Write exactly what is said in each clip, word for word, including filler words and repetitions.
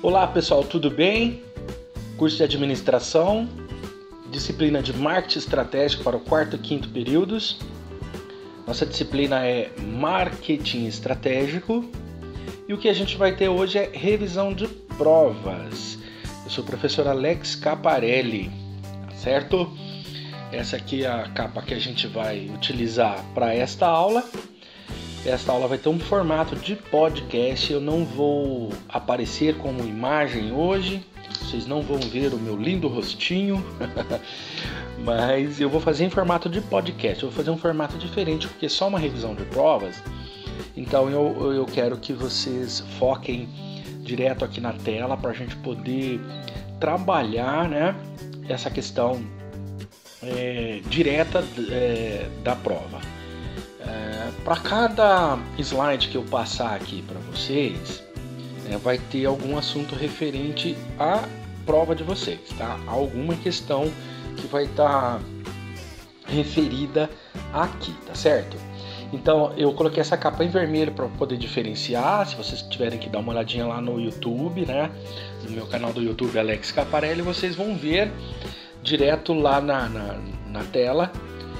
Olá pessoal, tudo bem? Curso de Administração, disciplina de Marketing Estratégico para o quarto e quinto períodos. Nossa disciplina é Marketing Estratégico e o que a gente vai ter hoje é revisão de provas. Eu sou o professor Alex Caparelli, certo? Essa aqui é a capa que a gente vai utilizar para esta aula. Esta aula vai ter um formato de podcast, eu não vou aparecer como imagem hoje, vocês não vão ver o meu lindo rostinho, mas eu vou fazer em formato de podcast, eu vou fazer um formato diferente, porque é só uma revisão de provas, então eu, eu quero que vocês foquem direto aqui na tela para a gente poder trabalhar, né, essa questão é, direta é, da prova. É, para cada slide que eu passar aqui para vocês, é, vai ter algum assunto referente à prova de vocês, tá? Alguma questão que vai estar tá referida aqui, tá certo? Então eu coloquei essa capa em vermelho para poder diferenciar. Se vocês tiverem que dar uma olhadinha lá no YouTube, né? No meu canal do YouTube Alex Caparelli, vocês vão ver direto lá na, na, na tela.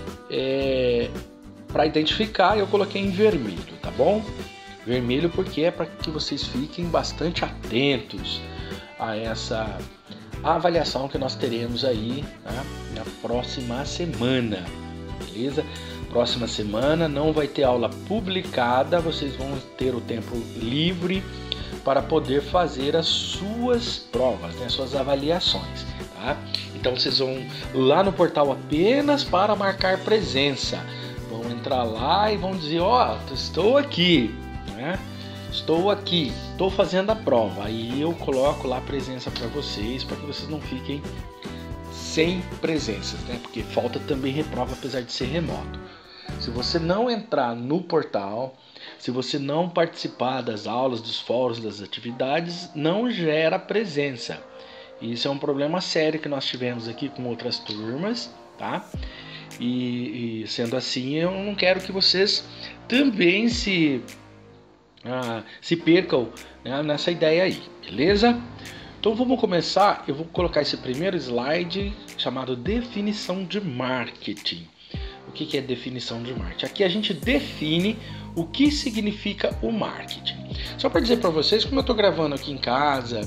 É, Para identificar, eu coloquei em vermelho, tá bom? Vermelho porque é para que vocês fiquem bastante atentos a essa avaliação que nós teremos aí, tá? Na próxima semana, beleza? Próxima semana não vai ter aula publicada, vocês vão ter o tempo livre para poder fazer as suas provas, né? Suas avaliações, tá? Então vocês vão lá no portal apenas para marcar presença. Vão entrar lá e vão dizer, ó, oh, estou aqui, né? Estou aqui, estou fazendo a prova. Aí eu coloco lá a presença para vocês, para que vocês não fiquem sem presenças, né? Porque falta também reprova, apesar de ser remoto. Se você não entrar no portal, se você não participar das aulas, dos fóruns, das atividades, não gera presença. Isso é um problema sério que nós tivemos aqui com outras turmas, tá? E, e sendo assim, eu não quero que vocês também se, ah, se percam, né, nessa ideia aí, beleza? Então vamos começar, eu vou colocar esse primeiro slide chamado definição de marketing. O que, que é definição de marketing? Aqui a gente define o que significa o marketing. Só para dizer para vocês, como eu estou gravando aqui em casa,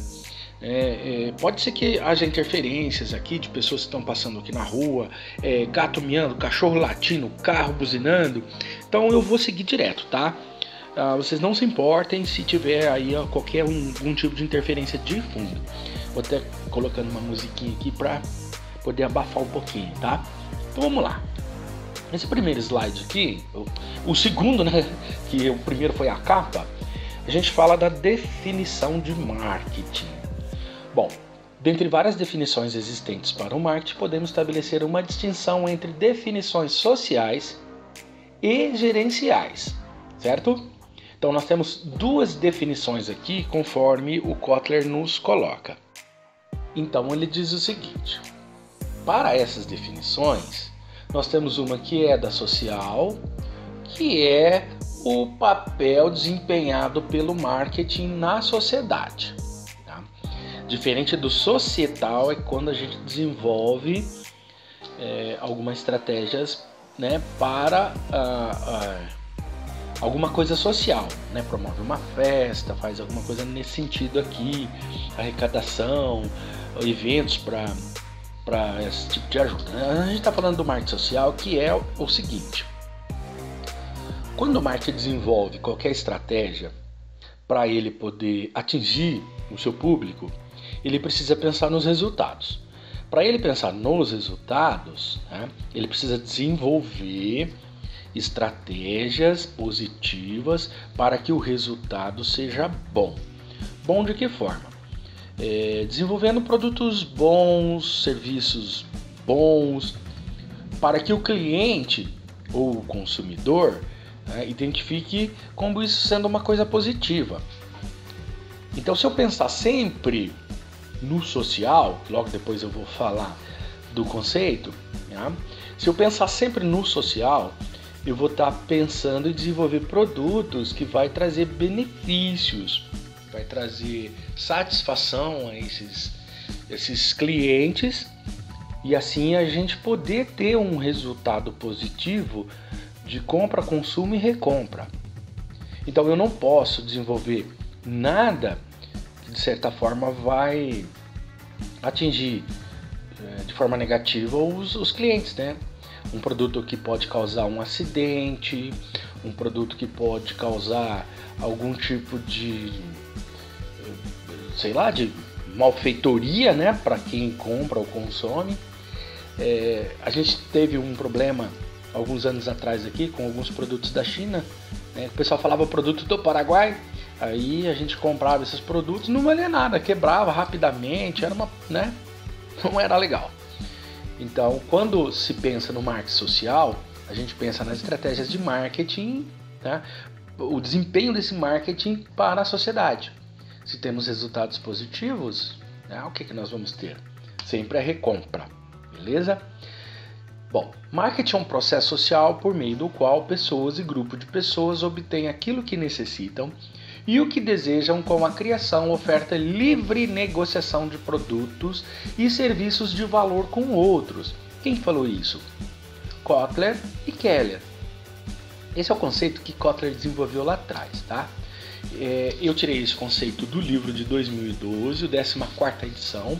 É, é, pode ser que haja interferências aqui de pessoas que estão passando aqui na rua, é, gato miando, cachorro latindo, carro buzinando. Então eu vou seguir direto, tá? Ah, vocês não se importem se tiver aí ó, qualquer um, algum tipo de interferência de fundo. Vou até colocando uma musiquinha aqui para poder abafar um pouquinho, tá? Então vamos lá. Esse primeiro slide aqui, o, o segundo, né? Que o primeiro foi a capa. A gente fala da definição de marketing. Bom, dentre várias definições existentes para o marketing, podemos estabelecer uma distinção entre definições sociais e gerenciais, certo? Então nós temos duas definições aqui, conforme o Kotler nos coloca. Então ele diz o seguinte: para essas definições, nós temos uma que é da social, que é o papel desempenhado pelo marketing na sociedade. Diferente do societal é quando a gente desenvolve é, algumas estratégias, né, para ah, ah, alguma coisa social, né, promove uma festa, faz alguma coisa nesse sentido aqui, arrecadação, eventos para para esse tipo de ajuda. A gente está falando do marketing social, que é o, o seguinte: quando o marketing desenvolve qualquer estratégia para ele poder atingir o seu público, ele precisa pensar nos resultados. Para ele pensar nos resultados, né, ele precisa desenvolver estratégias positivas para que o resultado seja bom. Bom de que forma? É, desenvolvendo produtos bons, serviços bons, para que o cliente ou o consumidor, né, identifique como isso sendo uma coisa positiva. Então, se eu pensar sempre no social, logo depois eu vou falar do conceito, né? Se eu pensar sempre no social, eu vou estar pensando em desenvolver produtos que vai trazer benefícios vai trazer satisfação a esses, esses clientes e assim a gente poder ter um resultado positivo de compra, consumo e recompra. Então eu não posso desenvolver nada que de certa forma vai atingir de forma negativa os, os clientes, né? Um produto que pode causar um acidente, um produto que pode causar algum tipo de, sei lá, de malfeitoria, né, para quem compra ou consome. É, a gente teve um problema alguns anos atrás aqui com alguns produtos da China, né? O pessoal falava produto do Paraguai, aí a gente comprava esses produtos, não valia nada, quebrava rapidamente, era uma, né, não era legal. Então, quando se pensa no marketing social, a gente pensa nas estratégias de marketing, né? O desempenho desse marketing para a sociedade. Se temos resultados positivos, né, o que, que nós vamos ter? Sempre a recompra, beleza? Bom, marketing é um processo social por meio do qual pessoas e grupos de pessoas obtêm aquilo que necessitam e o que desejam com a criação, oferta e livre negociação de produtos e serviços de valor com outros. Quem falou isso? Kotler e Keller. Esse é o conceito que Kotler desenvolveu lá atrás, tá? É, eu tirei esse conceito do livro de dois mil e doze, a décima quarta edição,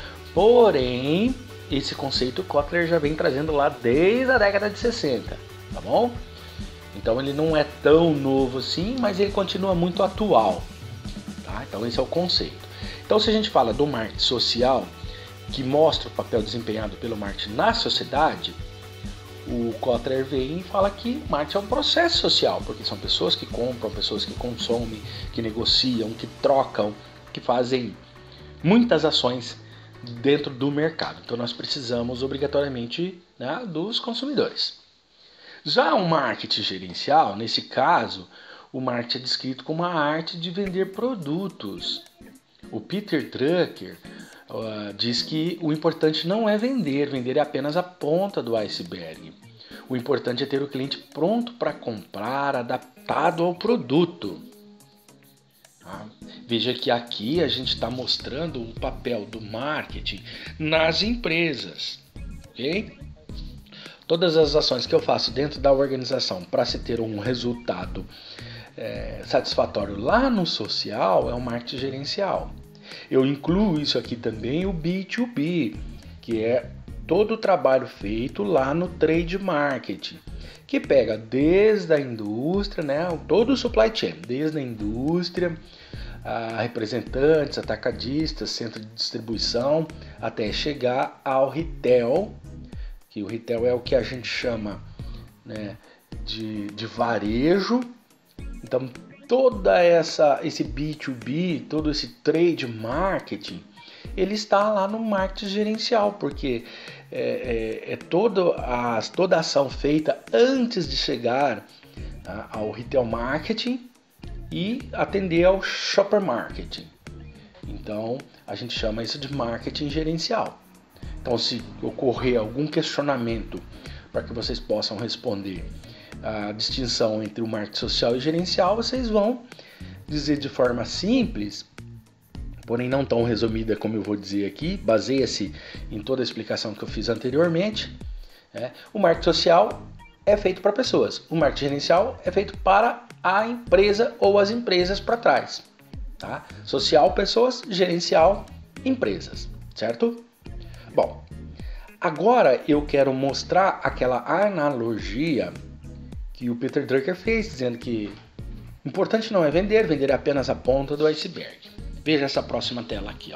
porém, esse conceito Kotler já vem trazendo lá desde a década de sessenta, tá bom? Então ele não é tão novo assim, mas ele continua muito atual, tá? Então esse é o conceito. Então se a gente fala do marketing social, que mostra o papel desempenhado pelo marketing na sociedade, o Kotler vem e fala que marketing é um processo social, porque são pessoas que compram, pessoas que consomem, que negociam, que trocam, que fazem muitas ações dentro do mercado. Então nós precisamos obrigatoriamente, né, dos consumidores. Já o marketing gerencial, nesse caso, o marketing é descrito como a arte de vender produtos. O Peter Drucker uh, diz que o importante não é vender, vender é apenas a ponta do iceberg. O importante é ter o cliente pronto para comprar, adaptado ao produto. Tá? Veja que aqui a gente está mostrando o papel do marketing nas empresas, ok? Todas as ações que eu faço dentro da organização para se ter um resultado é, satisfatório lá no social é o marketing gerencial. Eu incluo isso aqui também o B dois B, que é todo o trabalho feito lá no trade marketing, que pega desde a indústria, né, todo o supply chain, desde a indústria, a representantes, atacadistas, centro de distribuição, até chegar ao retail, que o retail é o que a gente chama, né, de, de varejo. Então toda essa esse B dois B, todo esse trade marketing, ele está lá no marketing gerencial, porque é, é, é toda, a, toda a ação feita antes de chegar, tá, ao retail marketing e atender ao shopper marketing. Então a gente chama isso de marketing gerencial. Então, se ocorrer algum questionamento para que vocês possam responder a distinção entre o marketing social e gerencial, vocês vão dizer de forma simples, porém não tão resumida como eu vou dizer aqui, baseia-se em toda a explicação que eu fiz anteriormente. Né? O marketing social é feito para pessoas, o marketing gerencial é feito para a empresa ou as empresas para trás. Tá? Social, pessoas, gerencial, empresas, certo? Bom, agora eu quero mostrar aquela analogia que o Peter Drucker fez, dizendo que o importante não é vender, vender é apenas a ponta do iceberg. Veja essa próxima tela aqui, ó.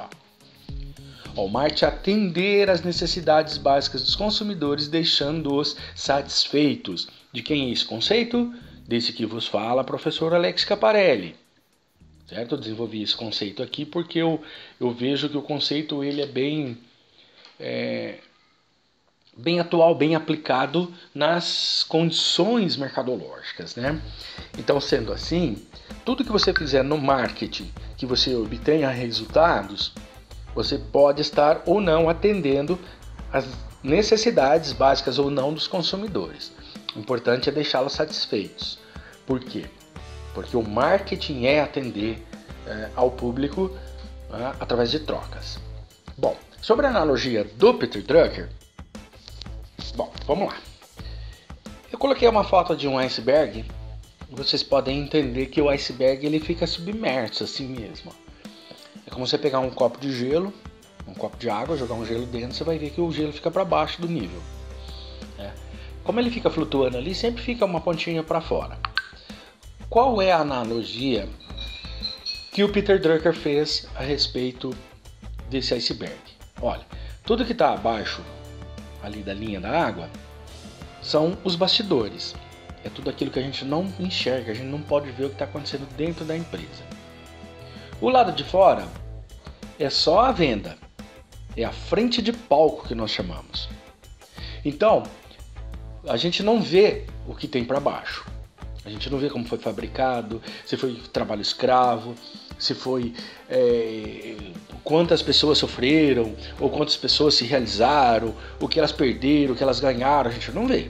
O marketing é atender às necessidades básicas dos consumidores, deixando-os satisfeitos. De quem é esse conceito? Desse que vos fala, professor Alex Caparelli. Certo? Eu desenvolvi esse conceito aqui porque eu, eu vejo que o conceito ele é bem... É, bem atual, bem aplicado nas condições mercadológicas, né? Então, sendo assim, tudo que você fizer no marketing que você obtenha resultados, você pode estar ou não atendendo as necessidades básicas ou não dos consumidores. O importante é deixá-los satisfeitos. Por quê? Porque o marketing é atender é, ao público é, através de trocas. Bom, sobre a analogia do Peter Drucker, bom, vamos lá. Eu coloquei uma foto de um iceberg. Vocês podem entender que o iceberg ele fica submerso assim mesmo. É como você pegar um copo de gelo, um copo de água, jogar um gelo dentro, você vai ver que o gelo fica para baixo do nível. É. Como ele fica flutuando ali, sempre fica uma pontinha para fora. Qual é a analogia que o Peter Drucker fez a respeito desse iceberg? Olha, tudo que está abaixo ali da linha da água são os bastidores. É tudo aquilo que a gente não enxerga, a gente não pode ver o que está acontecendo dentro da empresa. O lado de fora é só a venda, é a frente de palco que nós chamamos. Então, a gente não vê o que tem para baixo. A gente não vê como foi fabricado, se foi trabalho escravo, se foi é, quantas pessoas sofreram, ou quantas pessoas se realizaram, o que elas perderam, o que elas ganharam, a gente não vê.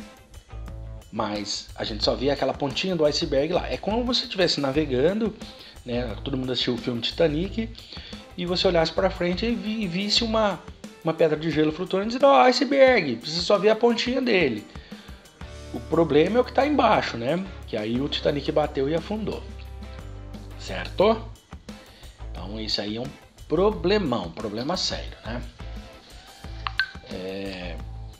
Mas a gente só vê aquela pontinha do iceberg lá. É como se você estivesse navegando, né? Todo mundo assistiu o filme Titanic, e você olhasse para frente e, vi, e visse uma, uma pedra de gelo flutuando e dizendo, ó, oh, iceberg, você só vê a pontinha dele. O problema é o que está embaixo, né? Que aí o Titanic bateu e afundou. Certo? Então isso aí é um problemão, um problema sério, né? É...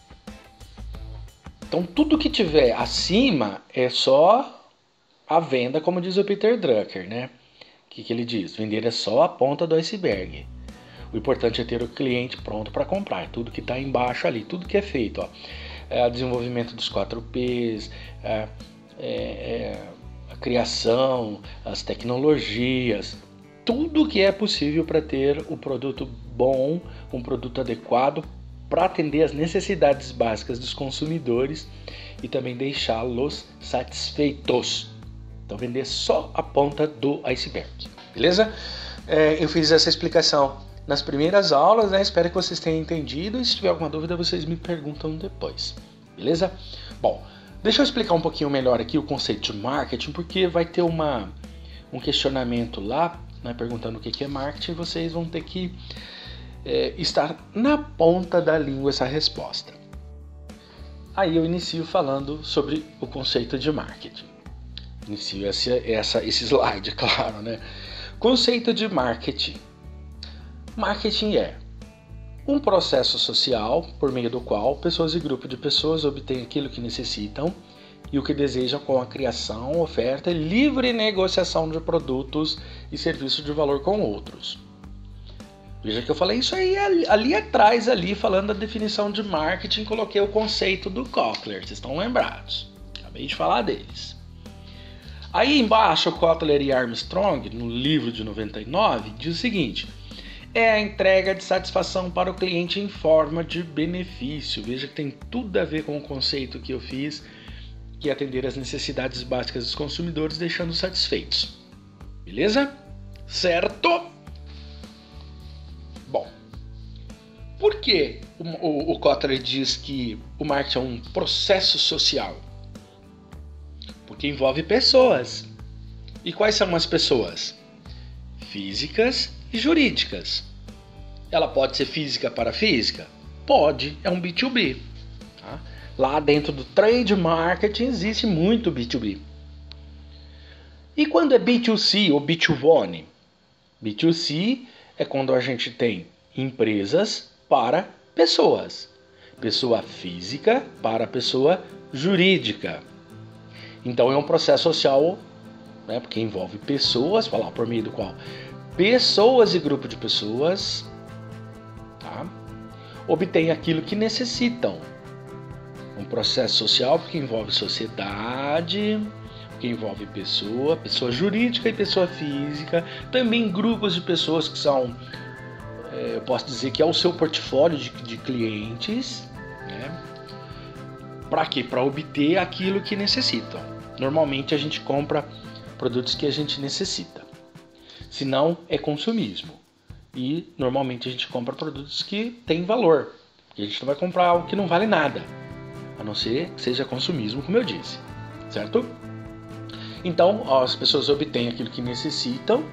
Então tudo que tiver acima é só a venda, como diz o Peter Drucker, né? O que, que ele diz? Vender é só a ponta do iceberg. O importante é ter o cliente pronto para comprar. Tudo que está embaixo ali, tudo que é feito, ó. É o desenvolvimento dos quatro P's, é, é, a criação, as tecnologias, tudo que é possível para ter um produto bom, um produto adequado para atender as necessidades básicas dos consumidores e também deixá-los satisfeitos. Então vender só a ponta do iceberg, beleza? É, eu fiz essa explicação nas primeiras aulas, né? Espero que vocês tenham entendido, e se tiver alguma dúvida vocês me perguntam depois, beleza? Bom, deixa eu explicar um pouquinho melhor aqui o conceito de marketing, porque vai ter uma, um questionamento lá, né, perguntando o que é marketing, e vocês vão ter que é, estar na ponta da língua essa resposta. Aí eu inicio falando sobre o conceito de marketing. Inicio essa, essa, esse slide, claro, né? Conceito de marketing. Marketing é um processo social por meio do qual pessoas e grupos de pessoas obtêm aquilo que necessitam e o que desejam com a criação, oferta e livre negociação de produtos e serviços de valor com outros. Veja que eu falei isso aí ali, ali atrás, ali falando da definição de marketing, coloquei o conceito do Kotler, vocês estão lembrados? Acabei de falar deles. Aí embaixo, Kotler e Armstrong, no livro de noventa e nove, diz o seguinte: é a entrega de satisfação para o cliente em forma de benefício. Veja que tem tudo a ver com o conceito que eu fiz, que é atender às necessidades básicas dos consumidores, deixando satisfeitos. Beleza? Certo? Bom, por que o, o, o Kotler diz que o marketing é um processo social? Porque envolve pessoas. E quais são as pessoas? Físicas e jurídicas. Ela pode ser física para física? Pode, é um B dois B. Tá? Lá dentro do trade marketing existe muito B dois B. E quando é B dois C ou B dois one? B dois C é quando a gente tem empresas para pessoas. Pessoa física para pessoa jurídica. Então é um processo social, né, porque envolve pessoas, falar por meio do qual pessoas e grupo de pessoas, tá, obtêm aquilo que necessitam. Um processo social porque envolve sociedade, porque envolve pessoa, pessoa jurídica e pessoa física, também grupos de pessoas que são, é, eu posso dizer que é o seu portfólio de, de clientes, né? Para quê? Para obter aquilo que necessitam. Normalmente a gente compra produtos que a gente necessita. Se não, é consumismo. E normalmente a gente compra produtos que têm valor. E a gente não vai comprar algo que não vale nada. A não ser que seja consumismo, como eu disse. Certo? Então, ó, as pessoas obtêm aquilo que necessitam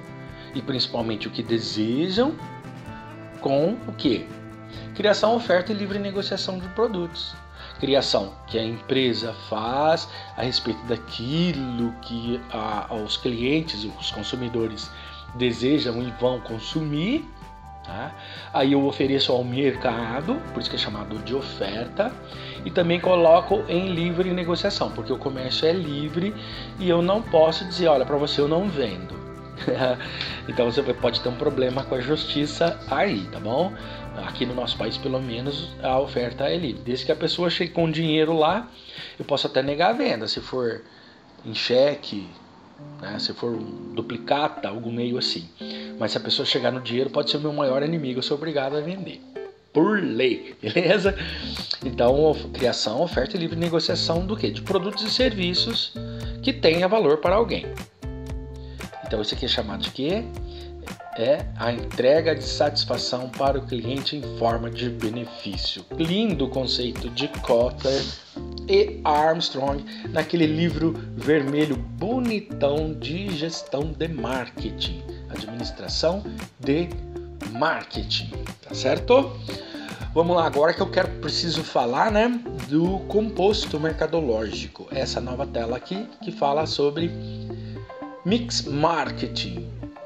e principalmente o que desejam, com o quê? Criação, oferta e livre negociação de produtos. Criação que a empresa faz a respeito daquilo que a, os clientes, os consumidores desejam e vão consumir. Tá? Aí eu ofereço ao mercado, por isso que é chamado de oferta, e também coloco em livre negociação, porque o comércio é livre e eu não posso dizer, olha, para você eu não vendo. Então você pode ter um problema com a justiça aí, tá bom? Aqui no nosso país, pelo menos, a oferta é livre. Desde que a pessoa chegue com dinheiro lá, eu posso até negar a venda, se for em cheque, né? Se for um duplicata, algum meio assim. Mas se a pessoa chegar no dinheiro, pode ser o meu maior inimigo, eu sou obrigado a vender. Por lei, beleza? Então, criação, oferta e livre negociação do quê? De produtos e serviços que tenha valor para alguém. Então, isso aqui é chamado de quê? É a entrega de satisfação para o cliente em forma de benefício. Lindo conceito de Kotler e Armstrong naquele livro vermelho bonitão de gestão de marketing, administração de marketing, tá certo? Vamos lá agora que eu quero preciso falar, né, do composto mercadológico. Essa nova tela aqui que fala sobre mix marketing.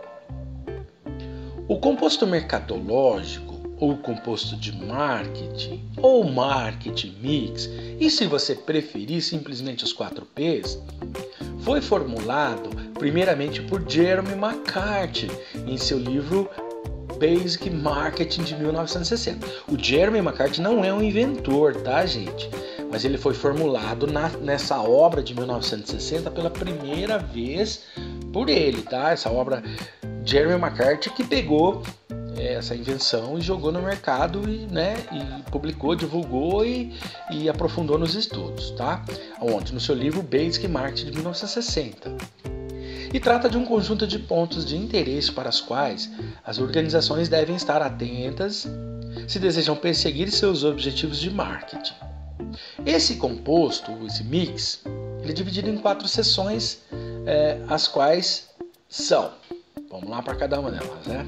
O composto mercadológico, ou composto de marketing, ou marketing mix, e se você preferir simplesmente os quatro P's, foi formulado primeiramente por Jeremy McCarthy em seu livro Basic Marketing de mil novecentos e sessenta. O Jeremy McCarthy não é um inventor, tá, gente? Mas ele foi formulado na, nessa obra de mil novecentos e sessenta pela primeira vez por ele, tá? Essa obra Jeremy McCarthy que pegou essa invenção e jogou no mercado e, né, e publicou, divulgou e, e aprofundou nos estudos, tá? Onde? No seu livro Basic Marketing de mil novecentos e sessenta. E trata de um conjunto de pontos de interesse para os quais as organizações devem estar atentas se desejam perseguir seus objetivos de marketing. Esse composto, esse mix, ele é dividido em quatro seções, é, as quais são, vamos lá para cada uma delas, né?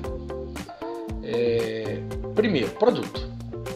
É, primeiro, produto.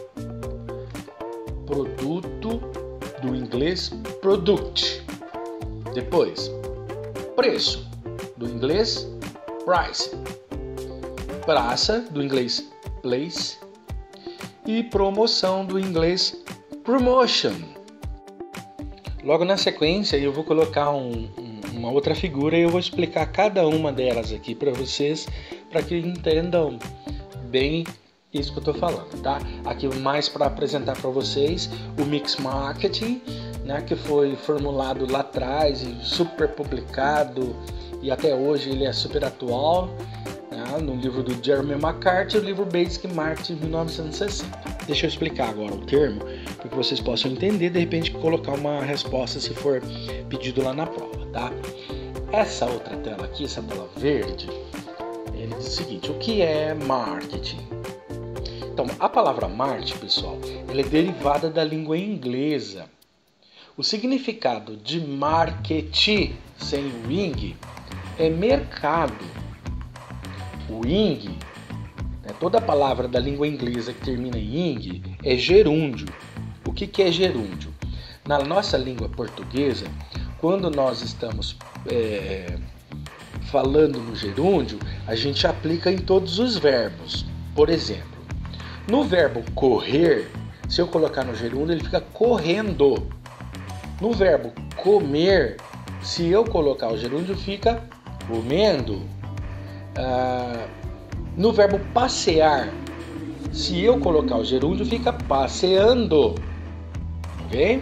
Produto, do inglês product. Depois, preço, do inglês price. Praça, do inglês place. E promoção, do inglês promotion. Logo na sequência eu vou colocar um, um, uma outra figura e eu vou explicar cada uma delas aqui para vocês, para que entendam bem isso que eu estou falando, tá? Aqui mais para apresentar para vocês o Mix Marketing, né, que foi formulado lá atrás e super publicado e até hoje ele é super atual, né, no livro do Jeremy McCarthy, o livro Basic Marketing de mil novecentos e sessenta. Deixa eu explicar agora o termo, para que vocês possam entender, de repente colocar uma resposta se for pedido lá na prova, tá? Essa outra tela aqui, essa tela verde, ele diz o seguinte: o que é marketing? Então, a palavra marketing, pessoal, ela é derivada da língua inglesa. O significado de marketing, sem o ing, é mercado. O ing, né, toda palavra da língua inglesa que termina em ing, é gerúndio. O que, que é gerúndio? Na nossa língua portuguesa, quando nós estamos é, falando no gerúndio, a gente aplica em todos os verbos. Por exemplo, no verbo correr, se eu colocar no gerúndio, ele fica correndo. No verbo comer, se eu colocar o gerúndio, fica comendo. Ah, no verbo passear, se eu colocar o gerúndio, fica passeando. Ok?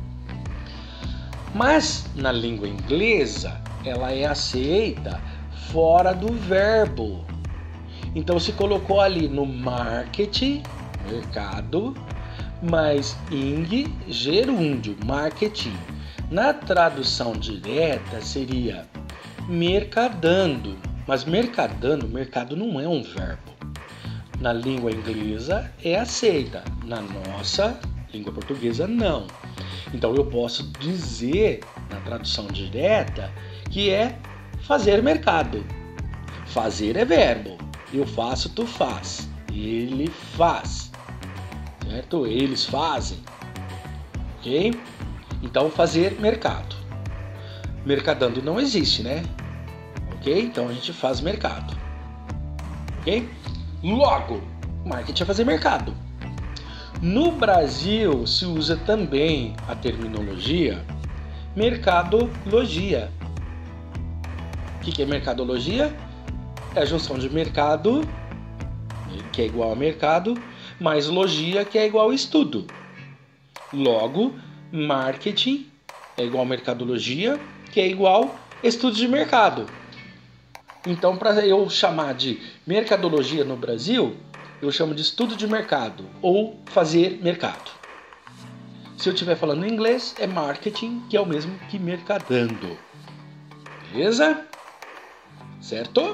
Mas na língua inglesa, ela é aceita fora do verbo. Então se colocou ali no marketing, mercado, mas ing, gerúndio, marketing. Na tradução direta seria mercadando, mas mercadando, mercado não é um verbo. Na língua inglesa é aceita, na nossa língua portuguesa não. Então eu posso dizer na tradução direta que é fazer mercado. Fazer é verbo. Eu faço, tu faz. Ele faz. Certo? Eles fazem. Ok? Então, fazer mercado. Mercadando não existe, né? Ok? Então, a gente faz mercado. Ok? Logo, marketing é fazer mercado. No Brasil, se usa também a terminologia mercadologia. O que é mercadologia? É a junção de mercado, que é igual a mercado, mais logia, que é igual a estudo. Logo, marketing é igual a mercadologia, que é igual a estudo de mercado. Então, para eu chamar de mercadologia no Brasil, eu chamo de estudo de mercado ou fazer mercado. Se eu estiver falando em inglês, é marketing, que é o mesmo que mercadando. Beleza? Certo?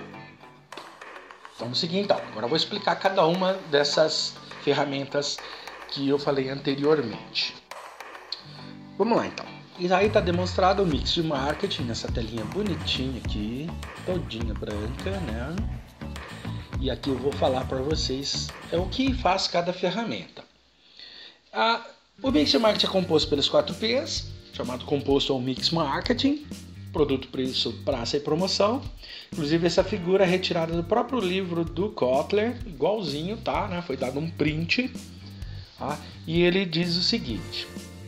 Vamos seguir então. Agora eu vou explicar cada uma dessas ferramentas que eu falei anteriormente. Vamos lá então. E aí está demonstrado o mix de marketing nessa telinha bonitinha aqui, todinha branca, né? E aqui eu vou falar para vocês é o que faz cada ferramenta. A, o mix de marketing é composto pelos quatro P's, chamado composto ou mix marketing, produto, preço, praça e promoção. Inclusive essa figura é retirada do próprio livro do Kotler, igualzinho, tá? Né? Foi dado um print, tá? E ele diz o seguinte: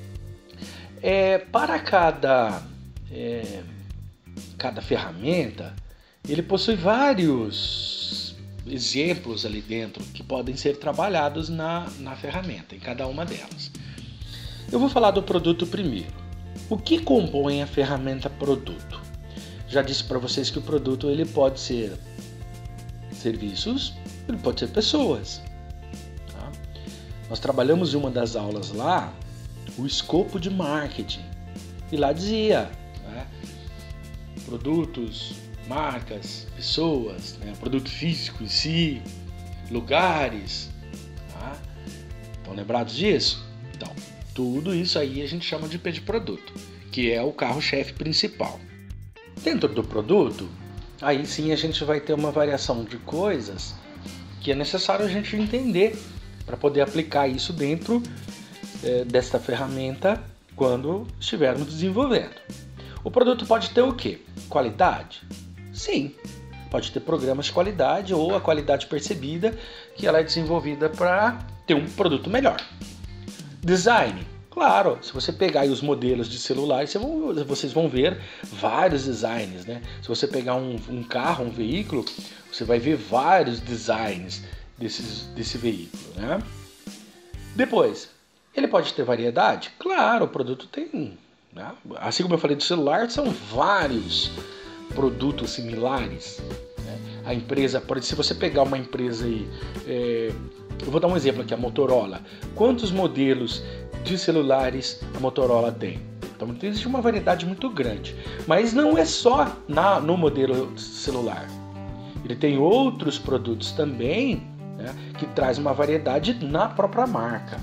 é, para cada, é, cada ferramenta, ele possui vários exemplos ali dentro que podem ser trabalhados na, na ferramenta, em cada uma delas. Eu vou falar do produto primeiro. O que compõe a ferramenta produto? Já disse para vocês que o produto ele pode ser serviços, ele pode ser pessoas. Tá? Nós trabalhamos em uma das aulas lá o escopo de marketing e lá dizia, né, produtos, marcas, pessoas, né, produto físico em si, lugares. Tá? Estão lembrados disso? Então, tudo isso aí a gente chama de P de produto, que é o carro-chefe principal. Dentro do produto, aí sim a gente vai ter uma variação de coisas que é necessário a gente entender para poder aplicar isso dentro é, desta ferramenta quando estivermos desenvolvendo. O produto pode ter o quê? Qualidade? Sim, pode ter programas de qualidade ou a qualidade percebida que ela é desenvolvida para ter um produto melhor. Design? Claro, se você pegar aí os modelos de celulares, vocês vão ver vários designs, né? Se você pegar um, um carro, um veículo, você vai ver vários designs desses, desse veículo, né? Depois, ele pode ter variedade? Claro, o produto tem, né? Assim como eu falei do celular, são vários produtos similares, né? A empresa, se você pegar uma empresa aí, é, eu vou dar um exemplo aqui, a Motorola. Quantos modelos de celulares a Motorola tem? Então existe uma variedade muito grande. Mas não é só na, no modelo celular. Ele tem outros produtos também, né, que traz uma variedade na própria marca.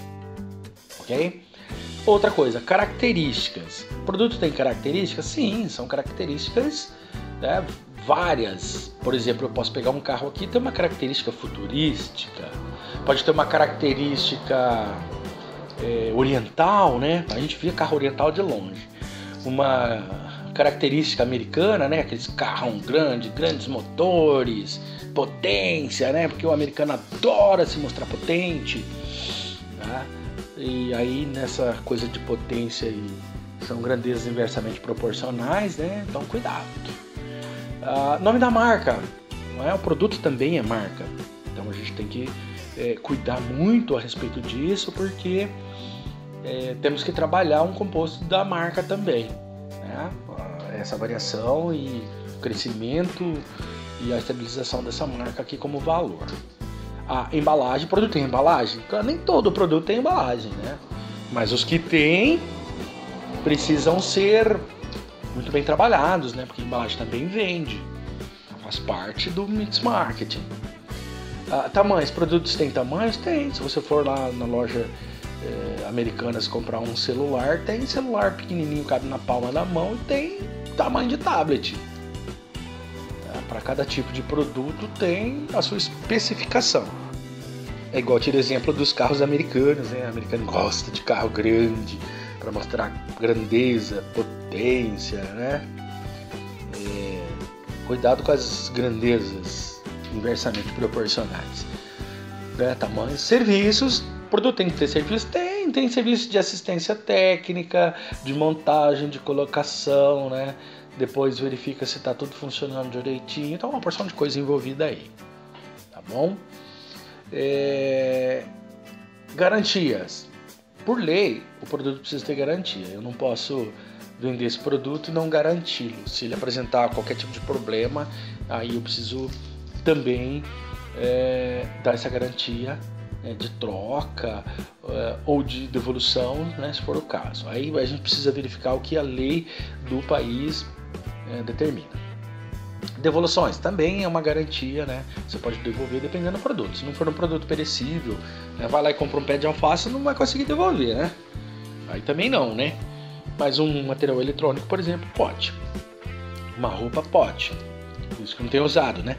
Ok? Outra coisa, características. O produto tem características? Sim, são características, né, várias. Por exemplo, eu posso pegar um carro aqui e ter uma característica futurística. Pode ter uma característica é, oriental, né? A gente via carro oriental de longe. Uma característica americana, né? Aqueles carrão grande, grandes motores, potência, né? Porque o americano adora se mostrar potente, tá? E aí nessa coisa de potência e são grandezas inversamente proporcionais, né? Então cuidado. Ah, nome da marca, não é? O produto também é marca. Então a gente tem que é, cuidar muito a respeito disso, porque é, temos que trabalhar um composto da marca também, né? Essa variação e o crescimento e a estabilização dessa marca aqui como valor. A embalagem, produto tem embalagem? Claro, nem todo produto tem embalagem, né? Mas os que tem precisam ser muito bem trabalhados, né? Porque a embalagem também vende, faz parte do mix marketing. Ah, tamanhos, produtos têm tamanhos? Tem. Se você for lá na loja eh, Americanas comprar um celular, tem celular pequenininho, cabe na palma da mão, e tem tamanho de tablet. para cada tipo de produto tem a sua especificação. É igual, tira exemplo dos carros americanos, né? O americano gosta de carro grande para mostrar grandeza, potência, né? É, cuidado com as grandezas inversamente proporcionais, né? Tamanhos, serviços, o produto tem que ter serviço? Tem, tem serviço de assistência técnica, de montagem, de colocação, né? Depois verifica se está tudo funcionando direitinho, então uma porção de coisa envolvida aí, tá bom? É... Garantias. Por lei, o produto precisa ter garantia. Eu não posso vender esse produto e não garanti-lo. Se ele apresentar qualquer tipo de problema, aí eu preciso também é, dar essa garantia é, de troca é, ou de devolução, né, se for o caso. Aí a gente precisa verificar o que a lei do país é, determina. Devoluções também é uma garantia, né? Você pode devolver dependendo do produto. Se não for um produto perecível, né, vai lá e compra um pé de alface, não vai conseguir devolver, né? Aí também não, né? Mas um material eletrônico, por exemplo, pode. Uma roupa pode. Por isso que não tem usado, né?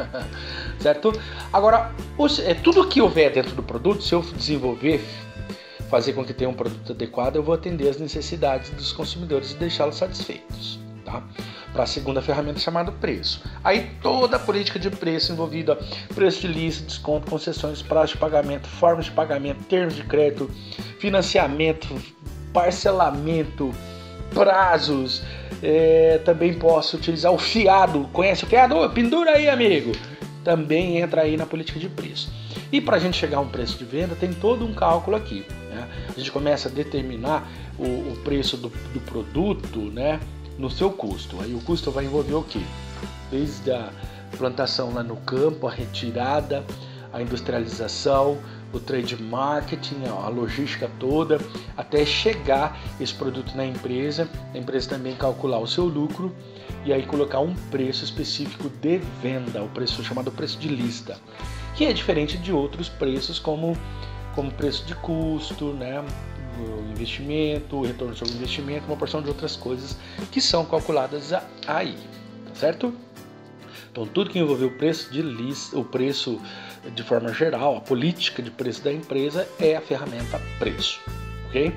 Certo? Agora, é tudo que houver dentro do produto, se eu desenvolver, fazer com que tenha um produto adequado, eu vou atender as necessidades dos consumidores e deixá-los satisfeitos, tá? Para a segunda ferramenta chamada preço. Aí toda a política de preço envolvida, preço de lista, desconto, concessões, prazo de pagamento, formas de pagamento, termos de crédito, financiamento, parcelamento, prazos. É, também posso utilizar o fiado. Conhece o fiado? Ô, pendura aí, amigo. Também entra aí na política de preço. E para a gente chegar a um preço de venda, tem todo um cálculo aqui, né? A gente começa a determinar o, o preço do, do produto, né, no seu custo. Aí o custo vai envolver o quê? Desde a plantação lá no campo, a retirada, a industrialização, o trade marketing, a logística toda, até chegar esse produto na empresa, a empresa também calcular o seu lucro e aí colocar um preço específico de venda, o preço chamado preço de lista, que é diferente de outros preços como, como preço de custo, né? O investimento, o retorno sobre o investimento, uma porção de outras coisas que são calculadas aí, tá certo? Então tudo que envolve o preço de lista, o preço de forma geral, a política de preço da empresa é a ferramenta preço, ok?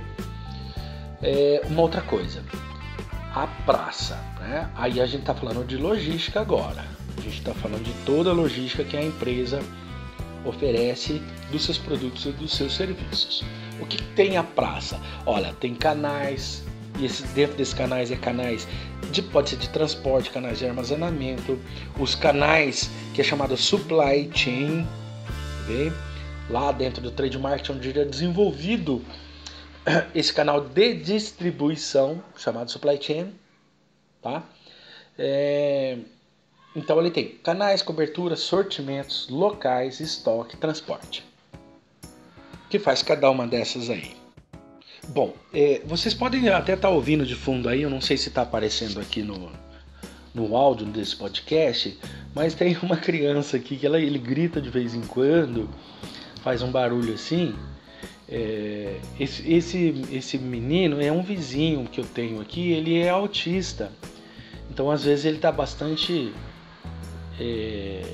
É, uma outra coisa, a praça, né? Aí a gente está falando de logística agora, a gente está falando de toda a logística que a empresa oferece dos seus produtos e dos seus serviços. O que tem a praça? Olha, tem canais, e esse, dentro desses canais é canais de, pode ser de transporte, canais de armazenamento, os canais que é chamado supply chain, okay? Lá dentro do trade marketing onde é desenvolvido esse canal de distribuição chamado supply chain, tá? É... Então ele tem canais, cobertura, sortimentos, locais, estoque, transporte. O que faz cada uma dessas aí? Bom, é, vocês podem até estar ouvindo de fundo aí, eu não sei se está aparecendo aqui no, no áudio desse podcast, mas tem uma criança aqui que ela, ele grita de vez em quando, faz um barulho assim. É, esse, esse, esse menino é um vizinho que eu tenho aqui, ele é autista, então às vezes ele está bastante... É,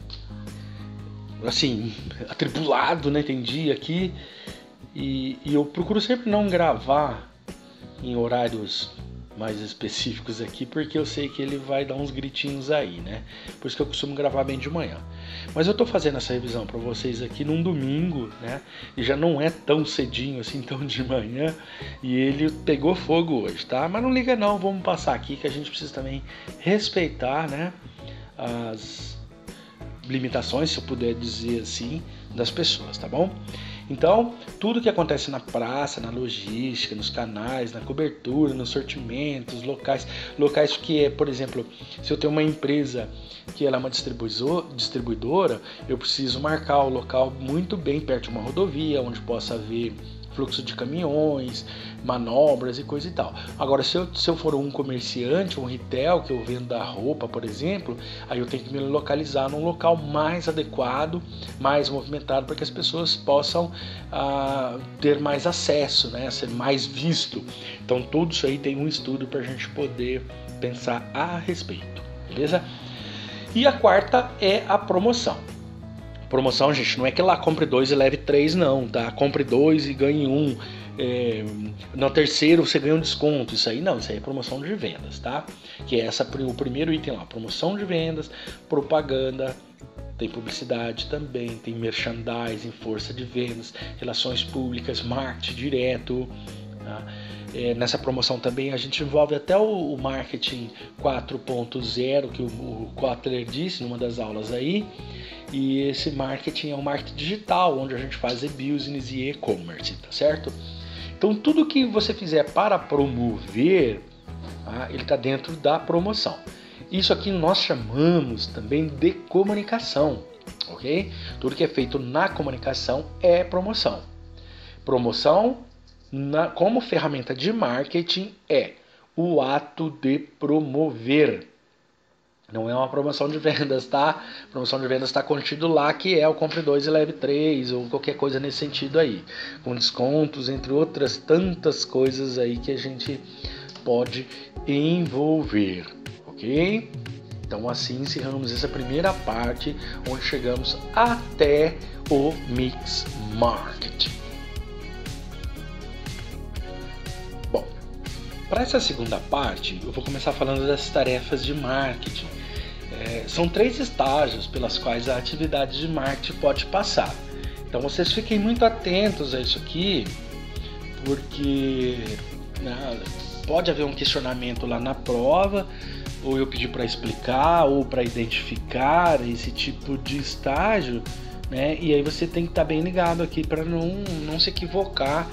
assim, atribulado, né? Tem dia aqui e, e eu procuro sempre não gravar em horários mais específicos aqui, porque eu sei que ele vai dar uns gritinhos aí, né? Por isso que eu costumo gravar bem de manhã. Mas eu tô fazendo essa revisão para vocês aqui num domingo, né? E já não é tão cedinho assim, tão de manhã, e ele pegou fogo hoje, tá? Mas não liga não, vamos passar aqui que a gente precisa também respeitar, né, as limitações, se eu puder dizer assim, das pessoas, tá bom? Então, tudo que acontece na praça, na logística, nos canais, na cobertura, nos sortimentos, locais, locais que é, por exemplo, se eu tenho uma empresa que ela é uma distribuidora, eu preciso marcar o local muito bem perto de uma rodovia, onde possa haver fluxo de caminhões, manobras e coisa e tal. Agora, se eu, se eu for um comerciante, um retail, que eu vendo a roupa, por exemplo, aí eu tenho que me localizar num local mais adequado, mais movimentado, para que as pessoas possam ah, ter mais acesso, né, ser mais visto. Então, tudo isso aí tem um estudo para a gente poder pensar a respeito, beleza? E a quarta é a promoção. Promoção, gente, não é que lá compre dois e leve três, não, tá? Compre dois e ganhe um. É, no terceiro você ganha um desconto. Isso aí não, isso aí é promoção de vendas, tá? Que é essa, o primeiro item lá, promoção de vendas, propaganda, tem publicidade também, tem merchandising, força de vendas, relações públicas, marketing direto, tá? É, nessa promoção também a gente envolve até o, o marketing quatro ponto zero, que o, o Kotler disse numa das aulas aí. E esse marketing é um marketing digital, onde a gente faz e-business e e-commerce, tá certo? Então tudo que você fizer para promover, tá, ele está dentro da promoção. Isso aqui nós chamamos também de comunicação, ok? Tudo que é feito na comunicação é promoção. Promoção, na, como ferramenta de marketing, é o ato de promover. Não é uma promoção de vendas, tá? Promoção de vendas está contido lá, que é o compre dois e leve três, ou qualquer coisa nesse sentido aí. Com descontos, entre outras tantas coisas aí que a gente pode envolver, ok? Então assim encerramos essa primeira parte, onde chegamos até o Mix Marketing. Bom, para essa segunda parte, eu vou começar falando das tarefas de marketing. É, são três estágios pelas quais a atividade de marketing pode passar. Então vocês fiquem muito atentos a isso aqui, porque né, pode haver um questionamento lá na prova, ou eu pedir para explicar, ou para identificar esse tipo de estágio, né? E aí você tem que estar bem ligado aqui para não, não se equivocar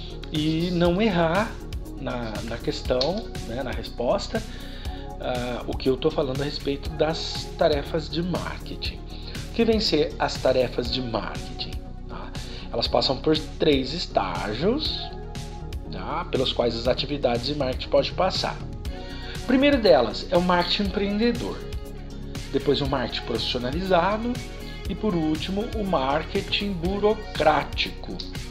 e não errar na, na questão, né, na resposta. Uh, o que eu estou falando a respeito das tarefas de marketing. O que vem ser as tarefas de marketing? Tá? Elas passam por três estágios, tá? Pelos quais as atividades de marketing podem passar. O primeiro delas é o marketing empreendedor, depois o marketing profissionalizado e por último o marketing burocrático.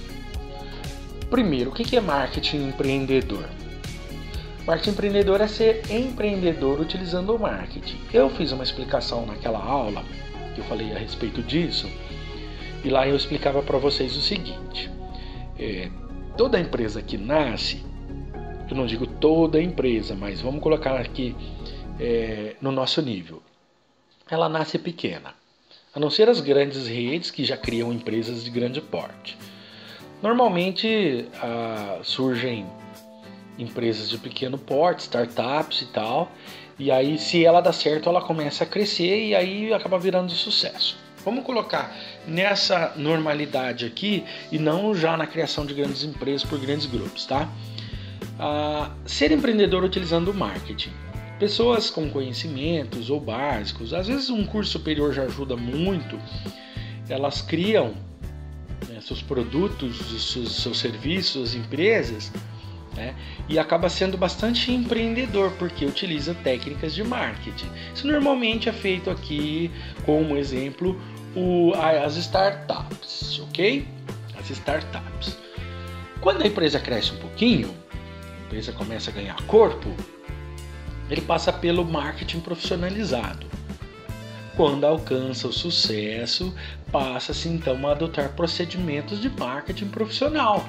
Primeiro, o que é marketing empreendedor? Marketing empreendedor é ser empreendedor utilizando o marketing. Eu fiz uma explicação naquela aula que eu falei a respeito disso, e lá eu explicava para vocês o seguinte: é, toda empresa que nasce, eu não digo toda empresa, mas vamos colocar aqui é, no nosso nível, ela nasce pequena, a não ser as grandes redes que já criam empresas de grande porte. Normalmente ah, surgem empresas de pequeno porte, startups e tal, e aí se ela dá certo ela começa a crescer e aí acaba virando sucesso. Vamos colocar nessa normalidade aqui e não já na criação de grandes empresas por grandes grupos, tá? Ah, ser empreendedor utilizando o marketing. Pessoas com conhecimentos ou básicos, às vezes um curso superior já ajuda muito, elas criam né, seus produtos, seus, seus serviços, empresas, né? E acaba sendo bastante empreendedor porque utiliza técnicas de marketing. Isso normalmente é feito aqui como exemplo o, as startups, ok? As startups. Quando a empresa cresce um pouquinho, a empresa começa a ganhar corpo, ele passa pelo marketing profissionalizado. Quando alcança o sucesso, passa-se então a adotar procedimentos de marketing profissional.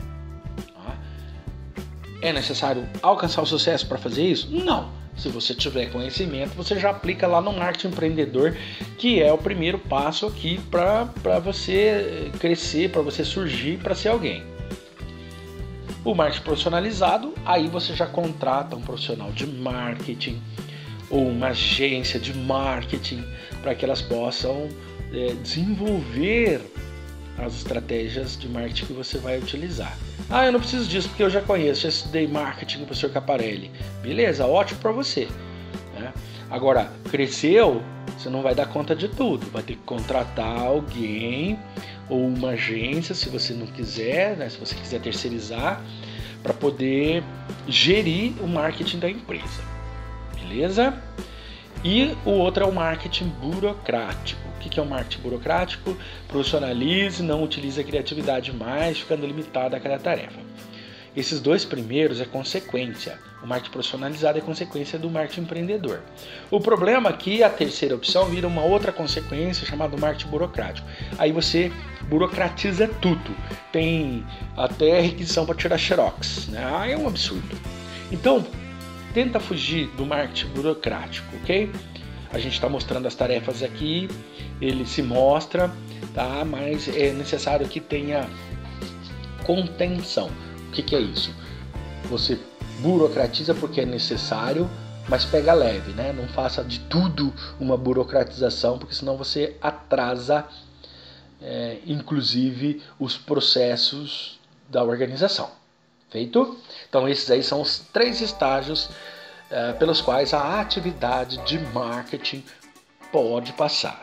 É necessário alcançar o sucesso para fazer isso? Não. Se você tiver conhecimento, você já aplica lá no marketing empreendedor, que é o primeiro passo aqui para você crescer, para você surgir, para ser alguém. O marketing profissionalizado, aí você já contrata um profissional de marketing ou uma agência de marketing para que elas possam é, desenvolver as estratégias de marketing que você vai utilizar. Ah, eu não preciso disso porque eu já conheço, já estudei marketing com o professor Caparelli. Beleza, ótimo para você. Né? Agora, cresceu, você não vai dar conta de tudo. Vai ter que contratar alguém ou uma agência, se você não quiser, né? Se você quiser terceirizar, para poder gerir o marketing da empresa. Beleza? E o outro é o marketing burocrático. O que é o marketing burocrático? Profissionalize, não utilize a criatividade mais, ficando limitado àquela tarefa. Esses dois primeiros é consequência. O marketing profissionalizado é consequência do marketing empreendedor. O problema é que a terceira opção vira uma outra consequência chamada marketing burocrático. Aí você burocratiza tudo. Tem até requisição para tirar xerox, né? Ah, é um absurdo. Então, tenta fugir do marketing burocrático, ok? A gente está mostrando as tarefas aqui, ele se mostra, tá? Mas é necessário que tenha contenção. O que, que é isso? Você burocratiza porque é necessário, mas pega leve, né? Não faça de tudo uma burocratização, porque senão você atrasa, é, inclusive, os processos da organização. Feito? Então esses aí são os três estágios é, pelos quais a atividade de marketing pode passar.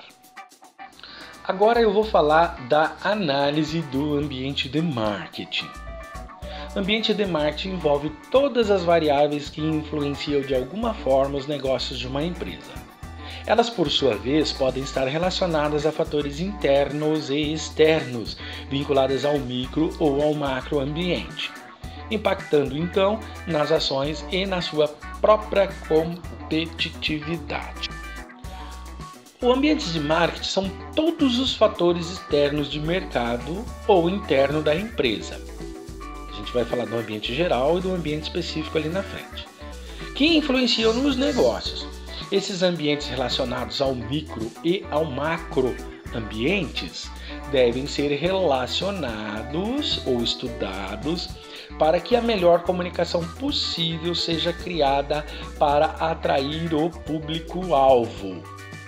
Agora eu vou falar da análise do ambiente de marketing. O ambiente de marketing envolve todas as variáveis que influenciam de alguma forma os negócios de uma empresa. Elas, por sua vez, podem estar relacionadas a fatores internos e externos, vinculadas ao micro ou ao macro ambiente, impactando então nas ações e na sua própria competitividade. O ambiente de marketing são todos os fatores externos de mercado ou interno da empresa. A gente vai falar do ambiente geral e do ambiente específico ali na frente, que influenciam nos negócios. Esses ambientes relacionados ao micro e ao macro ambientes devem ser relacionados ou estudados para que a melhor comunicação possível seja criada para atrair o público-alvo.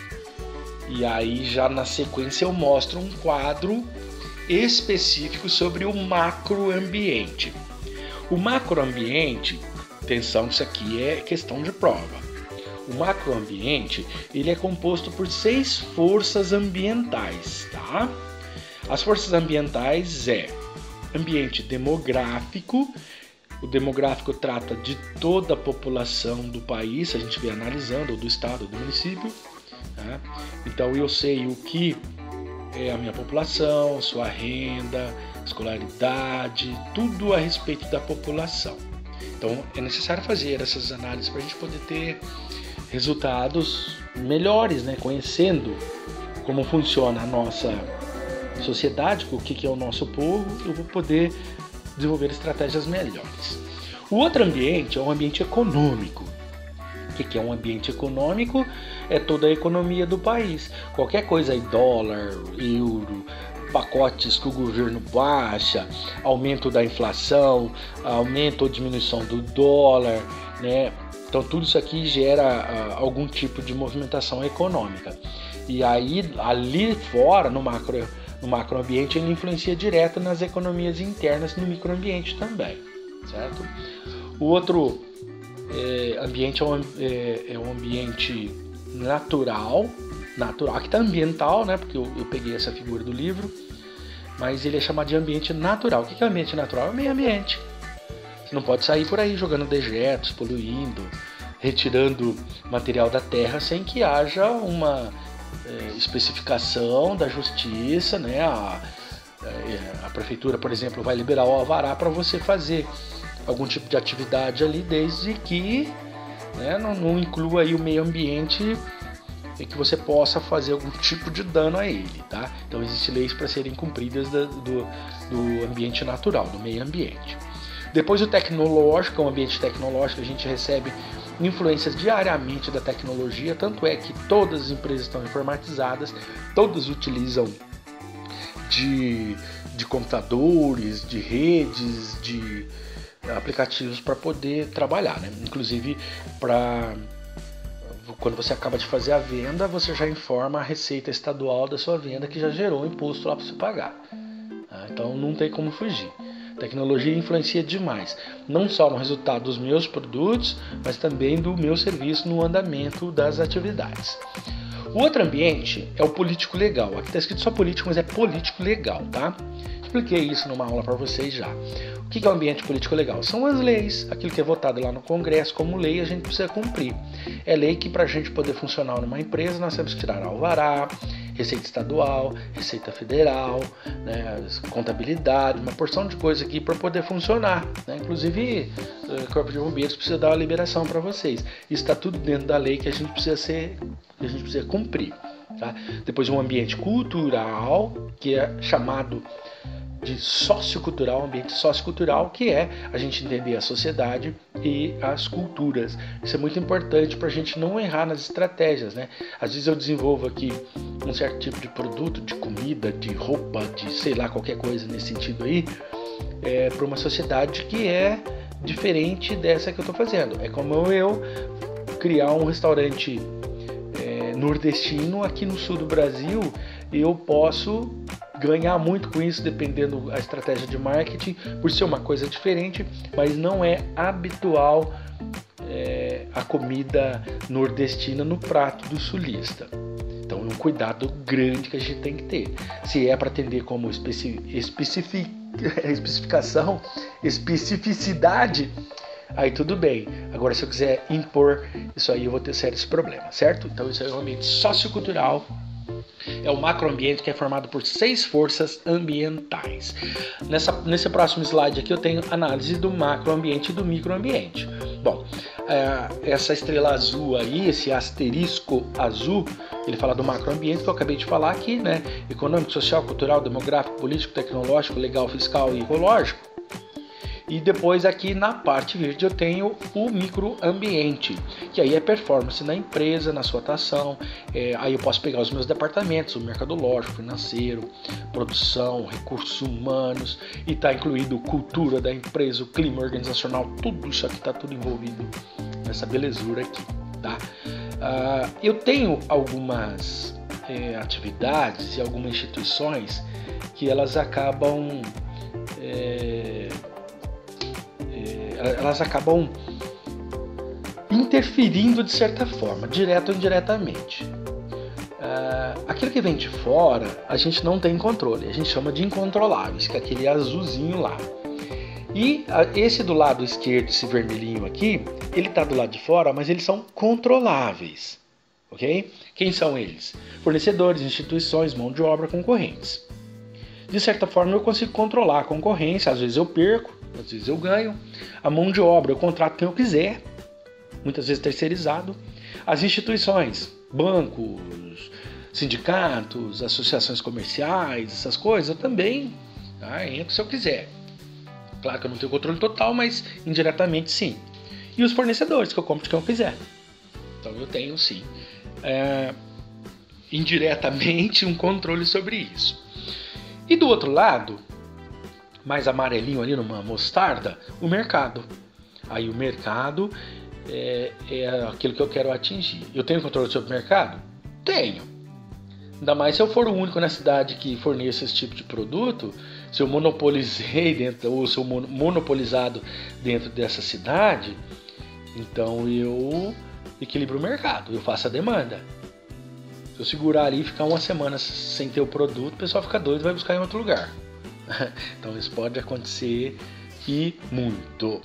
E aí já na sequência eu mostro um quadro específico sobre o macroambiente. O macroambiente, atenção, isso aqui é questão de prova. O macroambiente, ele é composto por seis forças ambientais, tá? As forças ambientais é ambiente demográfico. O demográfico trata de toda a população do país, a gente vem analisando, ou do estado, ou do município. Tá? Então eu sei o que é a minha população, sua renda, escolaridade, tudo a respeito da população. Então é necessário fazer essas análises para a gente poder ter resultados melhores, né? Conhecendo como funciona a nossa sociedade, o que é o nosso povo, eu vou poder desenvolver estratégias melhores. O outro ambiente é um ambiente econômico. O que é um ambiente econômico? É toda a economia do país. Qualquer coisa aí, dólar, euro, pacotes que o governo baixa, aumento da inflação, aumento ou diminuição do dólar, né? Então tudo isso aqui gera uh, algum tipo de movimentação econômica. E aí ali fora, no macro, no macroambiente, ele influencia direto nas economias internas, no microambiente também, certo? O outro é, ambiente é um, é, é um ambiente natural, natural, aqui está ambiental, né? Porque eu, eu peguei essa figura do livro, mas ele é chamado de ambiente natural. O que é ambiente natural? É o meio ambiente. Você não pode sair por aí jogando dejetos, poluindo, retirando material da terra sem que haja uma é, especificação da justiça, né? A, a prefeitura, por exemplo, vai liberar o alvará para você fazer algum tipo de atividade ali, desde que, né, não, não inclua aí o meio ambiente e que você possa fazer algum tipo de dano a ele, tá? Então existem leis para serem cumpridas do, do, do ambiente natural, do meio ambiente. Depois o tecnológico, o ambiente tecnológico, a gente recebe influências diariamente da tecnologia, tanto é que todas as empresas estão informatizadas, todas utilizam de, de computadores, de redes, de aplicativos para poder trabalhar, né? Inclusive, para quando você acaba de fazer a venda, você já informa a Receita Estadual da sua venda, que já gerou o imposto lá para você pagar. Tá? Então não tem como fugir. A tecnologia influencia demais, não só no resultado dos meus produtos, mas também do meu serviço no andamento das atividades. O outro ambiente é o político legal. Aqui está escrito só político, mas é político legal, tá? Expliquei isso numa aula para vocês já. O que é o ambiente político legal? São as leis, aquilo que é votado lá no Congresso como lei, a gente precisa cumprir. É lei que para a gente poder funcionar numa empresa, nós temos que tirar alvará, Receita estadual, Receita Federal, né, contabilidade, uma porção de coisa aqui para poder funcionar, né? Inclusive, o Corpo de Bombeiros precisa dar uma liberação para vocês. Isso está tudo dentro da lei que a gente precisa ser, que a gente precisa cumprir. Tá? Depois um ambiente cultural, que é chamado de sociocultural, ambiente sociocultural, que é a gente entender a sociedade e as culturas. Isso é muito importante para a gente não errar nas estratégias, né? Às vezes eu desenvolvo aqui um certo tipo de produto, de comida, de roupa, de sei lá, qualquer coisa nesse sentido aí, é, para uma sociedade que é diferente dessa que eu estou fazendo. É como eu criar um restaurante é, nordestino aqui no sul do Brasil, e eu posso ganhar muito com isso, dependendo da estratégia de marketing, por ser uma coisa diferente, mas não é habitual é, a comida nordestina no prato do sulista. Então é um cuidado grande que a gente tem que ter. Se é para atender como especi especific especificação, especificidade, aí tudo bem. Agora, se eu quiser impor, isso aí eu vou ter sérios problemas, certo? Então isso é um ambiente sociocultural. É o macroambiente, que é formado por seis forças ambientais. Nessa, nesse próximo slide aqui eu tenho análise do macroambiente e do microambiente. Bom, é, essa estrela azul aí, esse asterisco azul, ele fala do macroambiente que eu acabei de falar aqui, né? Econômico, social, cultural, demográfico, político, tecnológico, legal, fiscal e ecológico. E depois aqui na parte verde eu tenho o microambiente, que aí é performance na empresa, na sua atuação. É, aí eu posso pegar os meus departamentos, o mercadológico, financeiro, produção, recursos humanos, e está incluído cultura da empresa, o clima organizacional, tudo isso aqui está tudo envolvido nessa belezura aqui, tá? Uh, eu tenho algumas é, atividades e algumas instituições que elas acabam... É, elas acabam interferindo de certa forma, direto ou indiretamente. Uh, aquilo que vem de fora, a gente não tem controle, a gente chama de incontroláveis, que é aquele azulzinho lá. E uh, esse do lado esquerdo, esse vermelhinho aqui, ele está do lado de fora, mas eles são controláveis, ok? Quem são eles? Fornecedores, instituições, mão de obra, concorrentes. De certa forma eu consigo controlar a concorrência, às vezes eu perco, às vezes eu ganho. A mão de obra eu contrato quem eu quiser, muitas vezes terceirizado. As instituições, bancos, sindicatos, associações comerciais, essas coisas, eu também tá, entro se eu quiser. Claro que eu não tenho controle total, mas indiretamente sim. E os fornecedores, que eu compro de quem eu quiser. Então eu tenho sim, é, indiretamente um controle sobre isso. E do outro lado, mais amarelinho ali numa mostarda, o mercado. Aí o mercado é, é aquilo que eu quero atingir. Eu tenho controle sobre o mercado? Tenho. Ainda mais se eu for o único na cidade que forneça esse tipo de produto, se eu monopolizei dentro, ou se eu monopolizado dentro dessa cidade, então eu equilibro o mercado, eu faço a demanda. Se eu segurar ali e ficar uma semana sem ter o produto, o pessoal fica doido e vai buscar em outro lugar. Então isso pode acontecer e muito.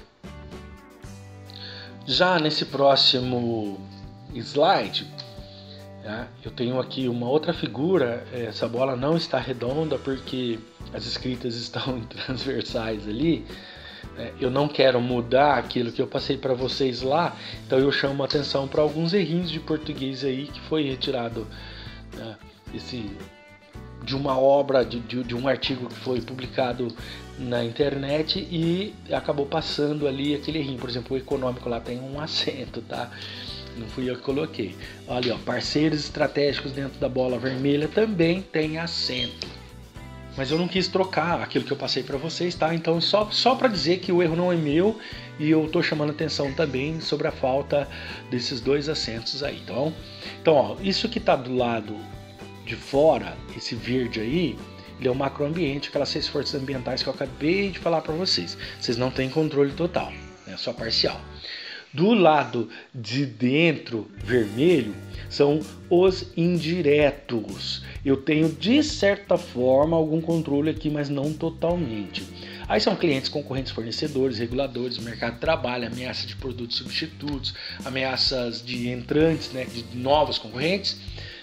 Já nesse próximo slide, tá, eu tenho aqui uma outra figura. Essa bola não está redonda porque as escritas estão transversais ali. Eu não quero mudar aquilo que eu passei para vocês lá, então eu chamo a atenção para alguns errinhos de português aí que foi retirado, né, esse, de uma obra, de, de, de um artigo que foi publicado na internet e acabou passando ali aquele errinho. Por exemplo, o econômico lá tem um acento, tá? Não fui eu que coloquei. Olha, ó, parceiros estratégicos dentro da bola vermelha também tem acento. Mas eu não quis trocar aquilo que eu passei para vocês, tá? Então só, só para dizer que o erro não é meu e eu tô chamando atenção também sobre a falta desses dois acentos aí, tá bom? Então, ó, isso que tá do lado de fora, esse verde aí, ele é o macroambiente, aquelas seis forças ambientais que eu acabei de falar para vocês. Vocês não têm controle total, é só parcial. Do lado de dentro, vermelho, são os indiretos. Eu tenho, de certa forma, algum controle aqui, mas não totalmente. Aí são clientes, concorrentes, fornecedores, reguladores, mercado de trabalho, ameaça de produtos substitutos, ameaças de entrantes, né, de novos concorrentes,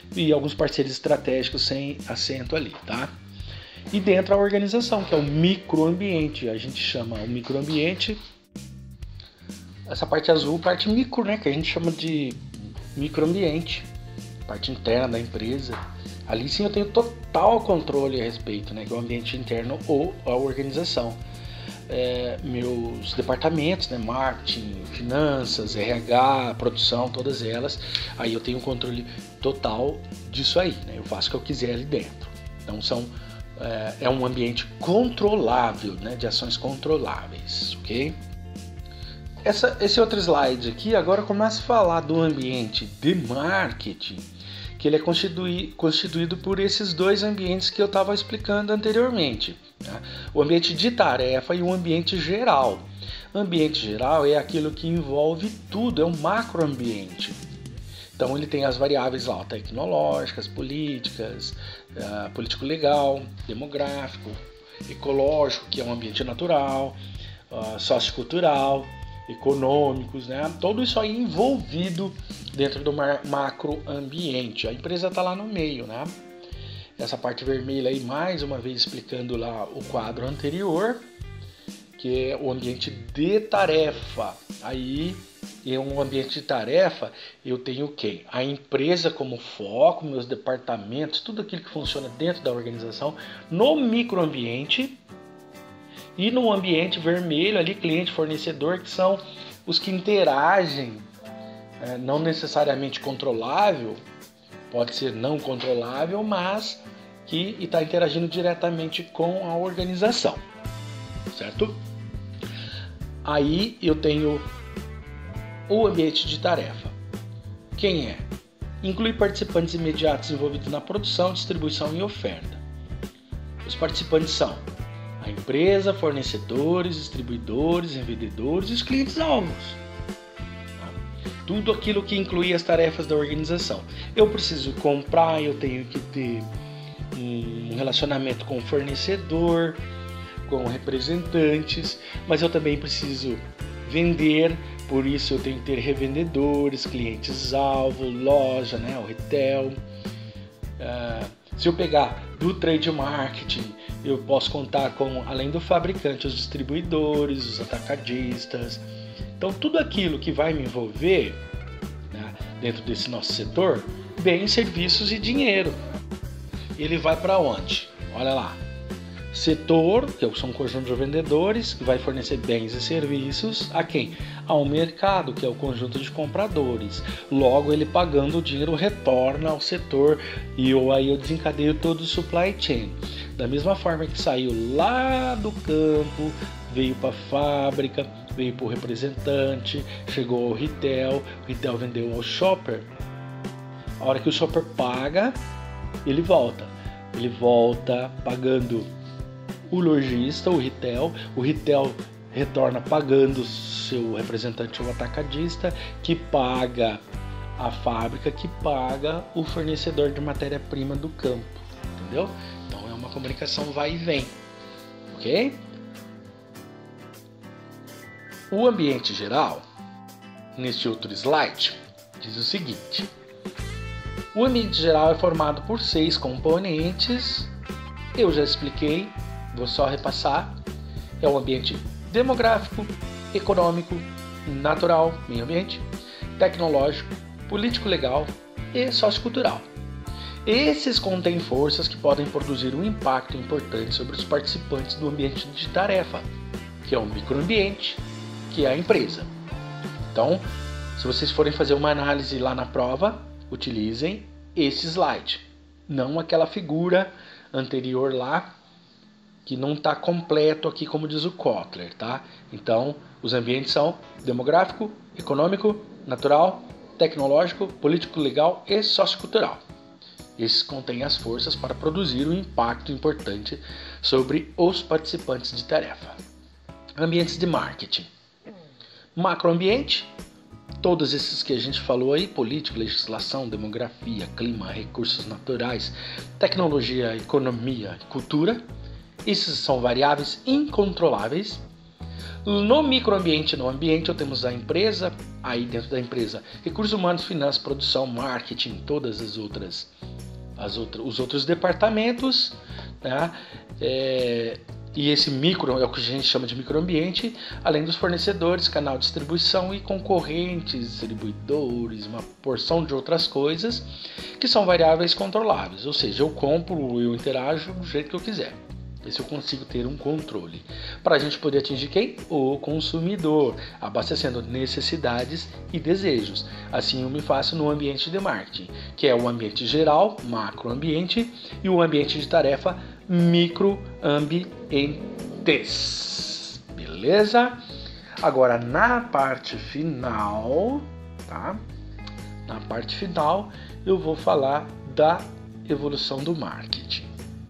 e alguns parceiros estratégicos sem acento ali, tá? E dentro a organização, que é o microambiente, a gente chama o microambiente, essa parte azul, parte micro, né, que a gente chama de microambiente, parte interna da empresa. Ali sim eu tenho total controle a respeito, né, que é o ambiente interno ou a organização. É, meus departamentos, né, marketing, finanças, R H, produção, todas elas, aí eu tenho um controle total disso aí, né, eu faço o que eu quiser ali dentro. Então são, é, é um ambiente controlável, né, de ações controláveis, ok? Essa, esse outro slide aqui agora começa a falar do ambiente de marketing, que ele é constituído, constituído por esses dois ambientes que eu estava explicando anteriormente, né? O ambiente de tarefa e o ambiente geral. Ambiente geral é aquilo que envolve tudo, é um macroambiente. Então ele tem as variáveis lá, tecnológicas, políticas, uh, político-legal, demográfico, ecológico, que é um ambiente natural, uh, sociocultural, econômicos, né? Tudo isso aí envolvido dentro do macroambiente. A empresa está lá no meio, né? Essa parte vermelha aí, mais uma vez explicando lá o quadro anterior, que é o ambiente de tarefa. Aí, em um ambiente de tarefa, eu tenho quem? A empresa como foco, meus departamentos, tudo aquilo que funciona dentro da organização, no microambiente. E no ambiente vermelho, ali, cliente, fornecedor, que são os que interagem, é, não necessariamente controlável, pode ser não controlável, mas que está interagindo diretamente com a organização, certo? Aí eu tenho o ambiente de tarefa. Quem é? Inclui participantes imediatos envolvidos na produção, distribuição e oferta. Os participantes são a empresa, fornecedores, distribuidores, revendedores e os clientes-alvos. Tudo aquilo que inclui as tarefas da organização. Eu preciso comprar, eu tenho que ter um relacionamento com o fornecedor, com representantes, mas eu também preciso vender, por isso eu tenho que ter revendedores, clientes-alvo, loja, né, o retail. Uh, se eu pegar do trade marketing, eu posso contar com, além do fabricante, os distribuidores, os atacadistas. Então, tudo aquilo que vai me envolver, né, dentro desse nosso setor, bens, serviços e dinheiro. Ele vai para onde? Olha lá. Setor, que são um conjunto de vendedores, que vai fornecer bens e serviços a quem? Ao mercado, que é o conjunto de compradores. Logo, ele pagando o dinheiro retorna ao setor e eu, aí eu desencadeio todo o supply chain. Da mesma forma que saiu lá do campo, veio para a fábrica, veio para o representante, chegou ao retail, o retail vendeu ao shopper. A hora que o shopper paga, ele volta. Ele volta pagando o lojista, o retail, o retail retorna pagando seu representante ou atacadista, que paga a fábrica, que paga o fornecedor de matéria-prima do campo, entendeu? Então é uma comunicação vai e vem, ok? O ambiente geral, neste outro slide, diz o seguinte: o ambiente geral é formado por seis componentes, eu já expliquei, vou só repassar. É o ambiente demográfico, econômico, natural, meio ambiente, tecnológico, político-legal e sociocultural. Esses contêm forças que podem produzir um impacto importante sobre os participantes do ambiente de tarefa, que é o microambiente, que é a empresa. Então, se vocês forem fazer uma análise lá na prova, utilizem esse slide, não aquela figura anterior lá, que não está completo aqui, como diz o Kotler, tá? Então, os ambientes são demográfico, econômico, natural, tecnológico, político-legal e sociocultural. Esses contêm as forças para produzir um impacto importante sobre os participantes de tarefa. Ambientes de marketing. Macroambiente, todos esses que a gente falou aí, política, legislação, demografia, clima, recursos naturais, tecnologia, economia, cultura. Esses são variáveis incontroláveis. No microambiente, no ambiente, temos a empresa, aí dentro da empresa, recursos humanos, finanças, produção, marketing, todas as outras, as outras os outros departamentos, né? É, e esse micro é o que a gente chama de microambiente, além dos fornecedores, canal de distribuição e concorrentes, distribuidores, uma porção de outras coisas que são variáveis controláveis, ou seja, eu compro, eu interajo do jeito que eu quiser. Esse eu consigo ter um controle. Para a gente poder atingir quem? O consumidor, abastecendo necessidades e desejos. Assim eu me faço no ambiente de marketing, que é o ambiente geral, macroambiente, e o ambiente de tarefa, microambientes. Beleza? Agora na parte final, tá? Na parte final eu vou falar da evolução do marketing.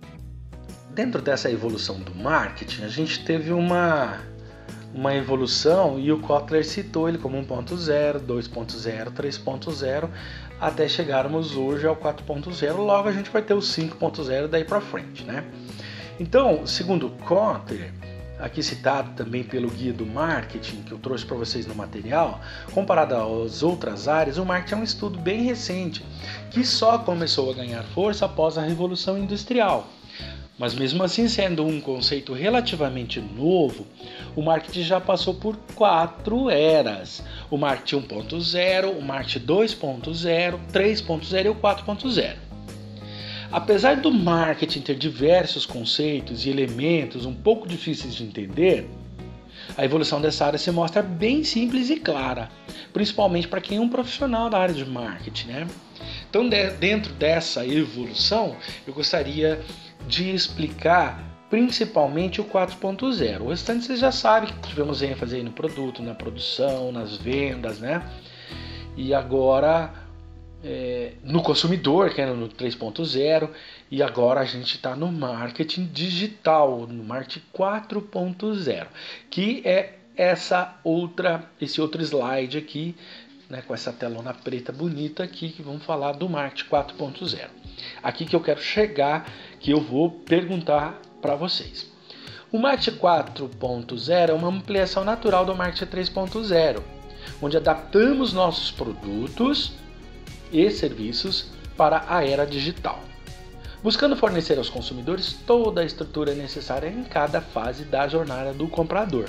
Dentro dessa evolução do marketing, a gente teve uma, uma evolução e o Kotler citou ele como um ponto zero, dois ponto zero, três ponto zero, até chegarmos hoje ao quatro ponto zero, logo a gente vai ter o cinco ponto zero daí para frente, né? Então, segundo Kotler, aqui citado também pelo Guia do Marketing, que eu trouxe para vocês no material, comparado às outras áreas, o marketing é um estudo bem recente, que só começou a ganhar força após a Revolução Industrial. Mas mesmo assim, sendo um conceito relativamente novo, o marketing já passou por quatro eras. O marketing um ponto zero, o marketing dois ponto zero, três ponto zero e o quatro ponto zero. Apesar do marketing ter diversos conceitos e elementos um pouco difíceis de entender, a evolução dessa área se mostra bem simples e clara, principalmente para quem é um profissional da área de marketing, né? Então, dentro dessa evolução, eu gostaria de explicar principalmente o quatro ponto zero. O restante vocês já sabem que tivemos ênfase aí no produto, na produção, nas vendas, né? E agora é, no consumidor, que era no três ponto zero, e agora a gente está no marketing digital, no marketing quatro ponto zero, que é essa outra, esse outro slide aqui, né, com essa telona preta bonita aqui, que vamos falar do marketing quatro ponto zero. Aqui que eu quero chegar, que eu vou perguntar para vocês. O marketing quatro ponto zero é uma ampliação natural do marketing três ponto zero, onde adaptamos nossos produtos e serviços para a era digital, buscando fornecer aos consumidores toda a estrutura necessária em cada fase da jornada do comprador.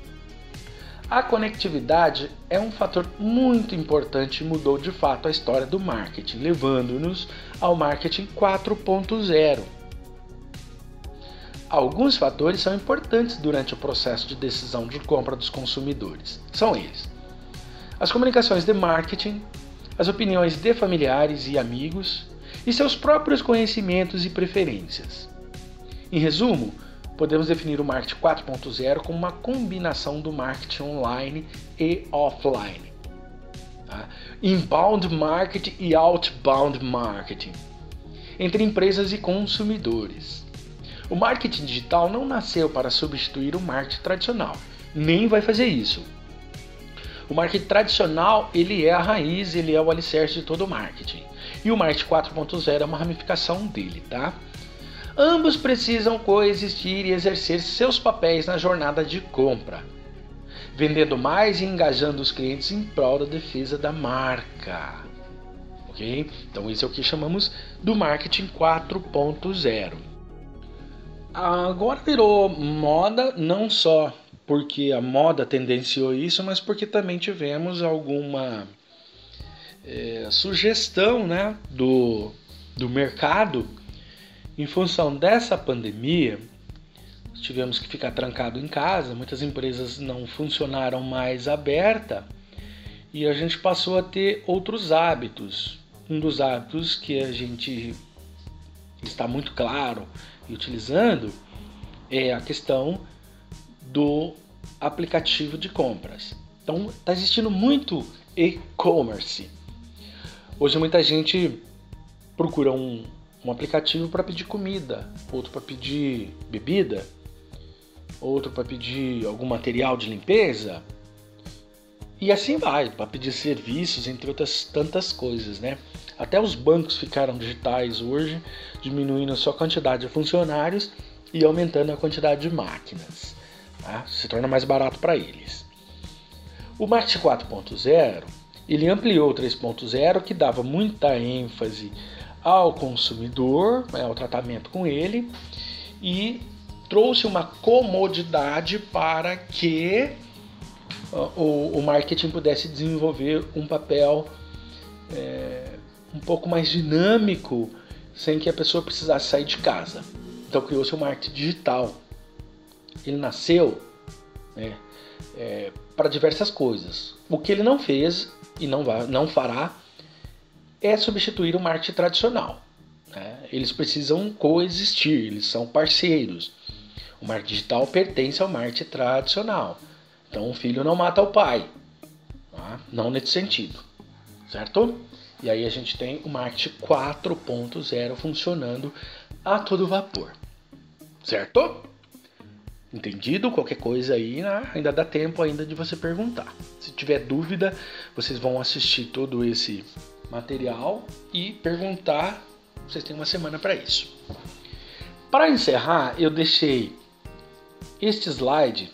A conectividade é um fator muito importante e mudou de fato a história do marketing, levando-nos ao marketing quatro ponto zero. Alguns fatores são importantes durante o processo de decisão de compra dos consumidores. São eles: as comunicações de marketing, as opiniões de familiares e amigos e seus próprios conhecimentos e preferências. Em resumo, podemos definir o marketing quatro ponto zero como uma combinação do marketing online e offline, tá? Inbound marketing e outbound marketing, entre empresas e consumidores. O marketing digital não nasceu para substituir o marketing tradicional, nem vai fazer isso. O marketing tradicional, ele é a raiz, ele é o alicerce de todo o marketing. E o marketing quatro ponto zero é uma ramificação dele, tá? Ambos precisam coexistir e exercer seus papéis na jornada de compra, vendendo mais e engajando os clientes em prol da defesa da marca. Ok? Então isso é o que chamamos do marketing quatro ponto zero. Agora virou moda, não só porque a moda tendenciou isso, mas porque também tivemos alguma é, sugestão, né, do, do mercado. Em função dessa pandemia, tivemos que ficar trancado em casa, muitas empresas não funcionaram mais aberta e a gente passou a ter outros hábitos. Um dos hábitos que a gente está muito claro e utilizando é a questão do aplicativo de compras. Então está existindo muito e-commerce. Hoje muita gente procura um Um aplicativo para pedir comida, outro para pedir bebida, outro para pedir algum material de limpeza, e assim vai, para pedir serviços, entre outras tantas coisas, né? Até os bancos ficaram digitais hoje, diminuindo a sua quantidade de funcionários e aumentando a quantidade de máquinas. tá? Se torna mais barato para eles. O marketing quatro ponto zero, ele ampliou o três ponto zero, que dava muita ênfase ao consumidor, né, ao tratamento com ele, e trouxe uma comodidade para que uh, o, o marketing pudesse desenvolver um papel é, um pouco mais dinâmico, sem que a pessoa precisasse sair de casa. Então criou-se o marketing digital. Ele nasceu, né, é, para diversas coisas. O que ele não fez e não, vai, não fará é substituir o marketing tradicional. Né? Eles precisam coexistir, eles são parceiros. O marketing digital pertence ao marketing tradicional. Então o filho não mata o pai. Tá? Não nesse sentido. Certo? E aí a gente tem o marketing quatro ponto zero funcionando a todo vapor. Certo? Entendido? Qualquer coisa aí, né? Ainda dá tempo ainda de você perguntar. Se tiver dúvida, vocês vão assistir todo esse material e perguntar. Vocês têm uma semana para isso. Para encerrar, eu deixei este slide,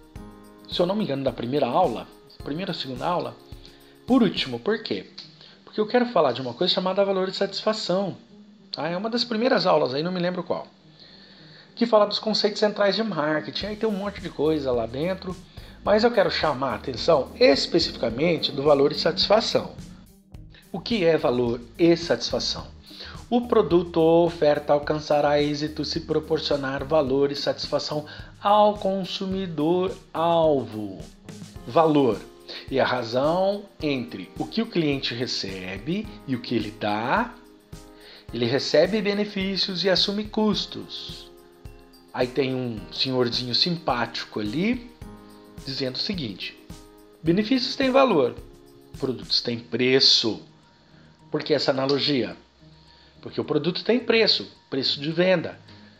se eu não me engano, da primeira aula, primeira ou segunda aula, por último. Por quê? Porque eu quero falar de uma coisa chamada valor de satisfação. Tá? É uma das primeiras aulas aí, não me lembro qual, que fala dos conceitos centrais de marketing. Aí tem um monte de coisa lá dentro, mas eu quero chamar a atenção especificamente do valor de satisfação. O que é valor e satisfação? O produto ou oferta alcançará êxito se proporcionar valor e satisfação ao consumidor-alvo. Valor é a razão entre o que o cliente recebe e o que ele dá. Ele recebe benefícios e assume custos. Aí tem um senhorzinho simpático ali dizendo o seguinte: benefícios têm valor, produtos têm preço. Por que essa analogia? Porque o produto tem preço, preço de venda,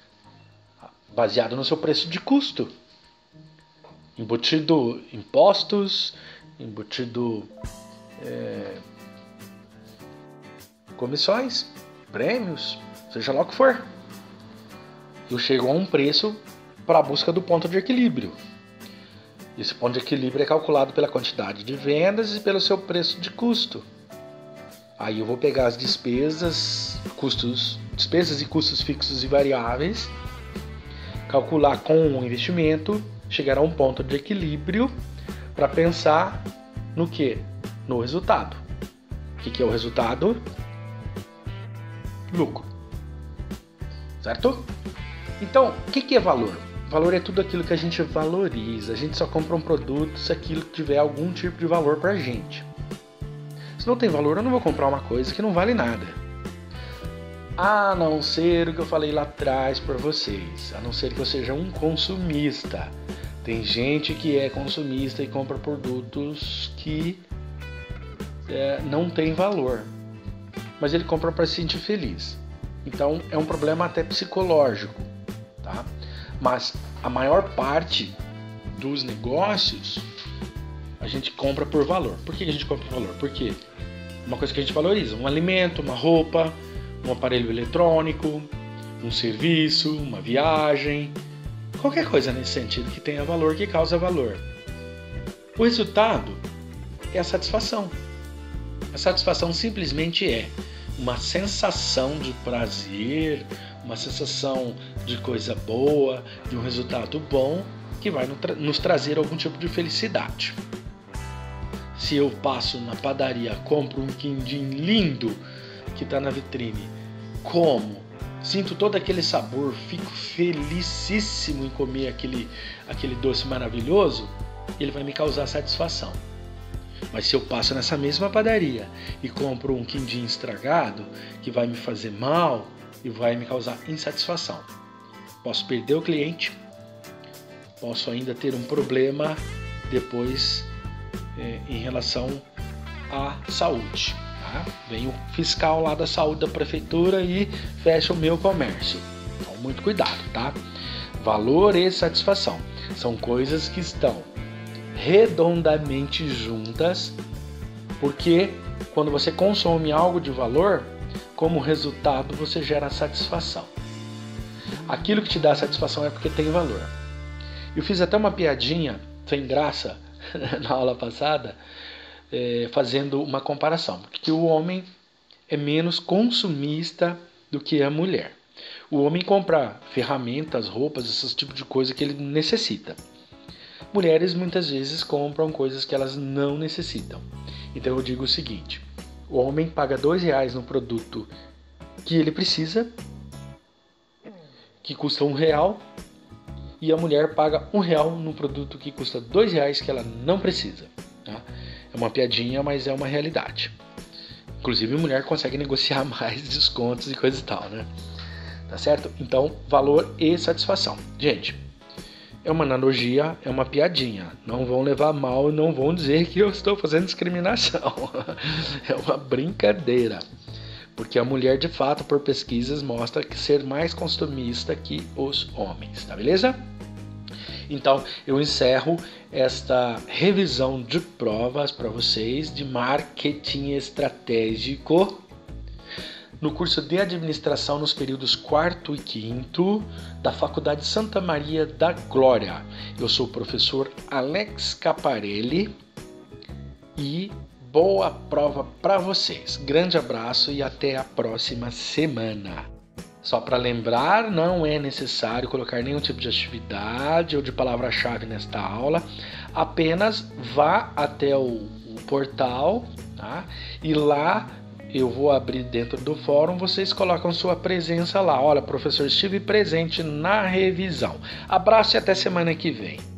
baseado no seu preço de custo. Embutido impostos, embutido é, comissões, prêmios, seja lá o que for. Eu chego a um preço para a busca do ponto de equilíbrio. Esse ponto de equilíbrio é calculado pela quantidade de vendas e pelo seu preço de custo. Aí eu vou pegar as despesas, custos, despesas e custos fixos e variáveis, calcular com o investimento, chegar a um ponto de equilíbrio para pensar no que? No resultado. O que, que é o resultado? Lucro. Certo? Então, o que, que é valor? Valor é tudo aquilo que a gente valoriza. A gente só compra um produto se aquilo tiver algum tipo de valor para a gente. Se não tem valor, eu não vou comprar uma coisa que não vale nada. A não ser o que eu falei lá atrás para vocês. A não ser que eu seja um consumista. Tem gente que é consumista e compra produtos que é, não tem valor. Mas ele compra para se sentir feliz. Então é um problema até psicológico. Tá? Mas a maior parte dos negócios a gente compra por valor. Por que a gente compra por valor? Porque uma coisa que a gente valoriza, um alimento, uma roupa, um aparelho eletrônico, um serviço, uma viagem, qualquer coisa nesse sentido que tenha valor, que causa valor. O resultado é a satisfação. A satisfação simplesmente é uma sensação de prazer, uma sensação de coisa boa, de um resultado bom, que vai nos trazer algum tipo de felicidade. Se eu passo na padaria, compro um quindim lindo que está na vitrine, como, sinto todo aquele sabor, fico felicíssimo em comer aquele, aquele doce maravilhoso, ele vai me causar satisfação. Mas se eu passo nessa mesma padaria e compro um quindim estragado, que vai me fazer mal e vai me causar insatisfação, posso perder o cliente, posso ainda ter um problema depois é, em relação à saúde. Tá? Vem o fiscal lá da saúde da prefeitura e fecha o meu comércio. Então, muito cuidado, tá? Valor e satisfação são coisas que estão redondamente juntas, porque quando você consome algo de valor, como resultado você gera satisfação. Aquilo que te dá satisfação é porque tem valor. Eu fiz até uma piadinha sem graça na aula passada, é, fazendo uma comparação, porque o homem é menos consumista do que a mulher. O homem compra ferramentas, roupas, esse tipo de coisa que ele necessita. Mulheres muitas vezes compram coisas que elas não necessitam. Então eu digo o seguinte: o homem paga dois reais no produto que ele precisa, que custa um real, e a mulher paga um real no produto que custa dois reais, que ela não precisa. Tá? É uma piadinha, mas é uma realidade. Inclusive a mulher consegue negociar mais descontos e coisa e tal, né? Tá certo? Então, valor e satisfação. Gente, é uma analogia, é uma piadinha. Não vão levar mal e não vão dizer que eu estou fazendo discriminação. É uma brincadeira. Porque a mulher, de fato, por pesquisas, mostra que ser mais consumista que os homens. Tá beleza? Então, eu encerro esta revisão de provas para vocês de marketing estratégico no curso de administração nos períodos quarto e quinto da Faculdade Santa Maria da Glória. Eu sou o professor Alex Caparelli e boa prova para vocês. Grande abraço e até a próxima semana. Só para lembrar, não é necessário colocar nenhum tipo de atividade ou de palavra-chave nesta aula. Apenas vá até o, o portal, tá? E lá eu vou abrir dentro do fórum, vocês colocam sua presença lá. Olha, professor, estive presente na revisão. Abraço e até semana que vem.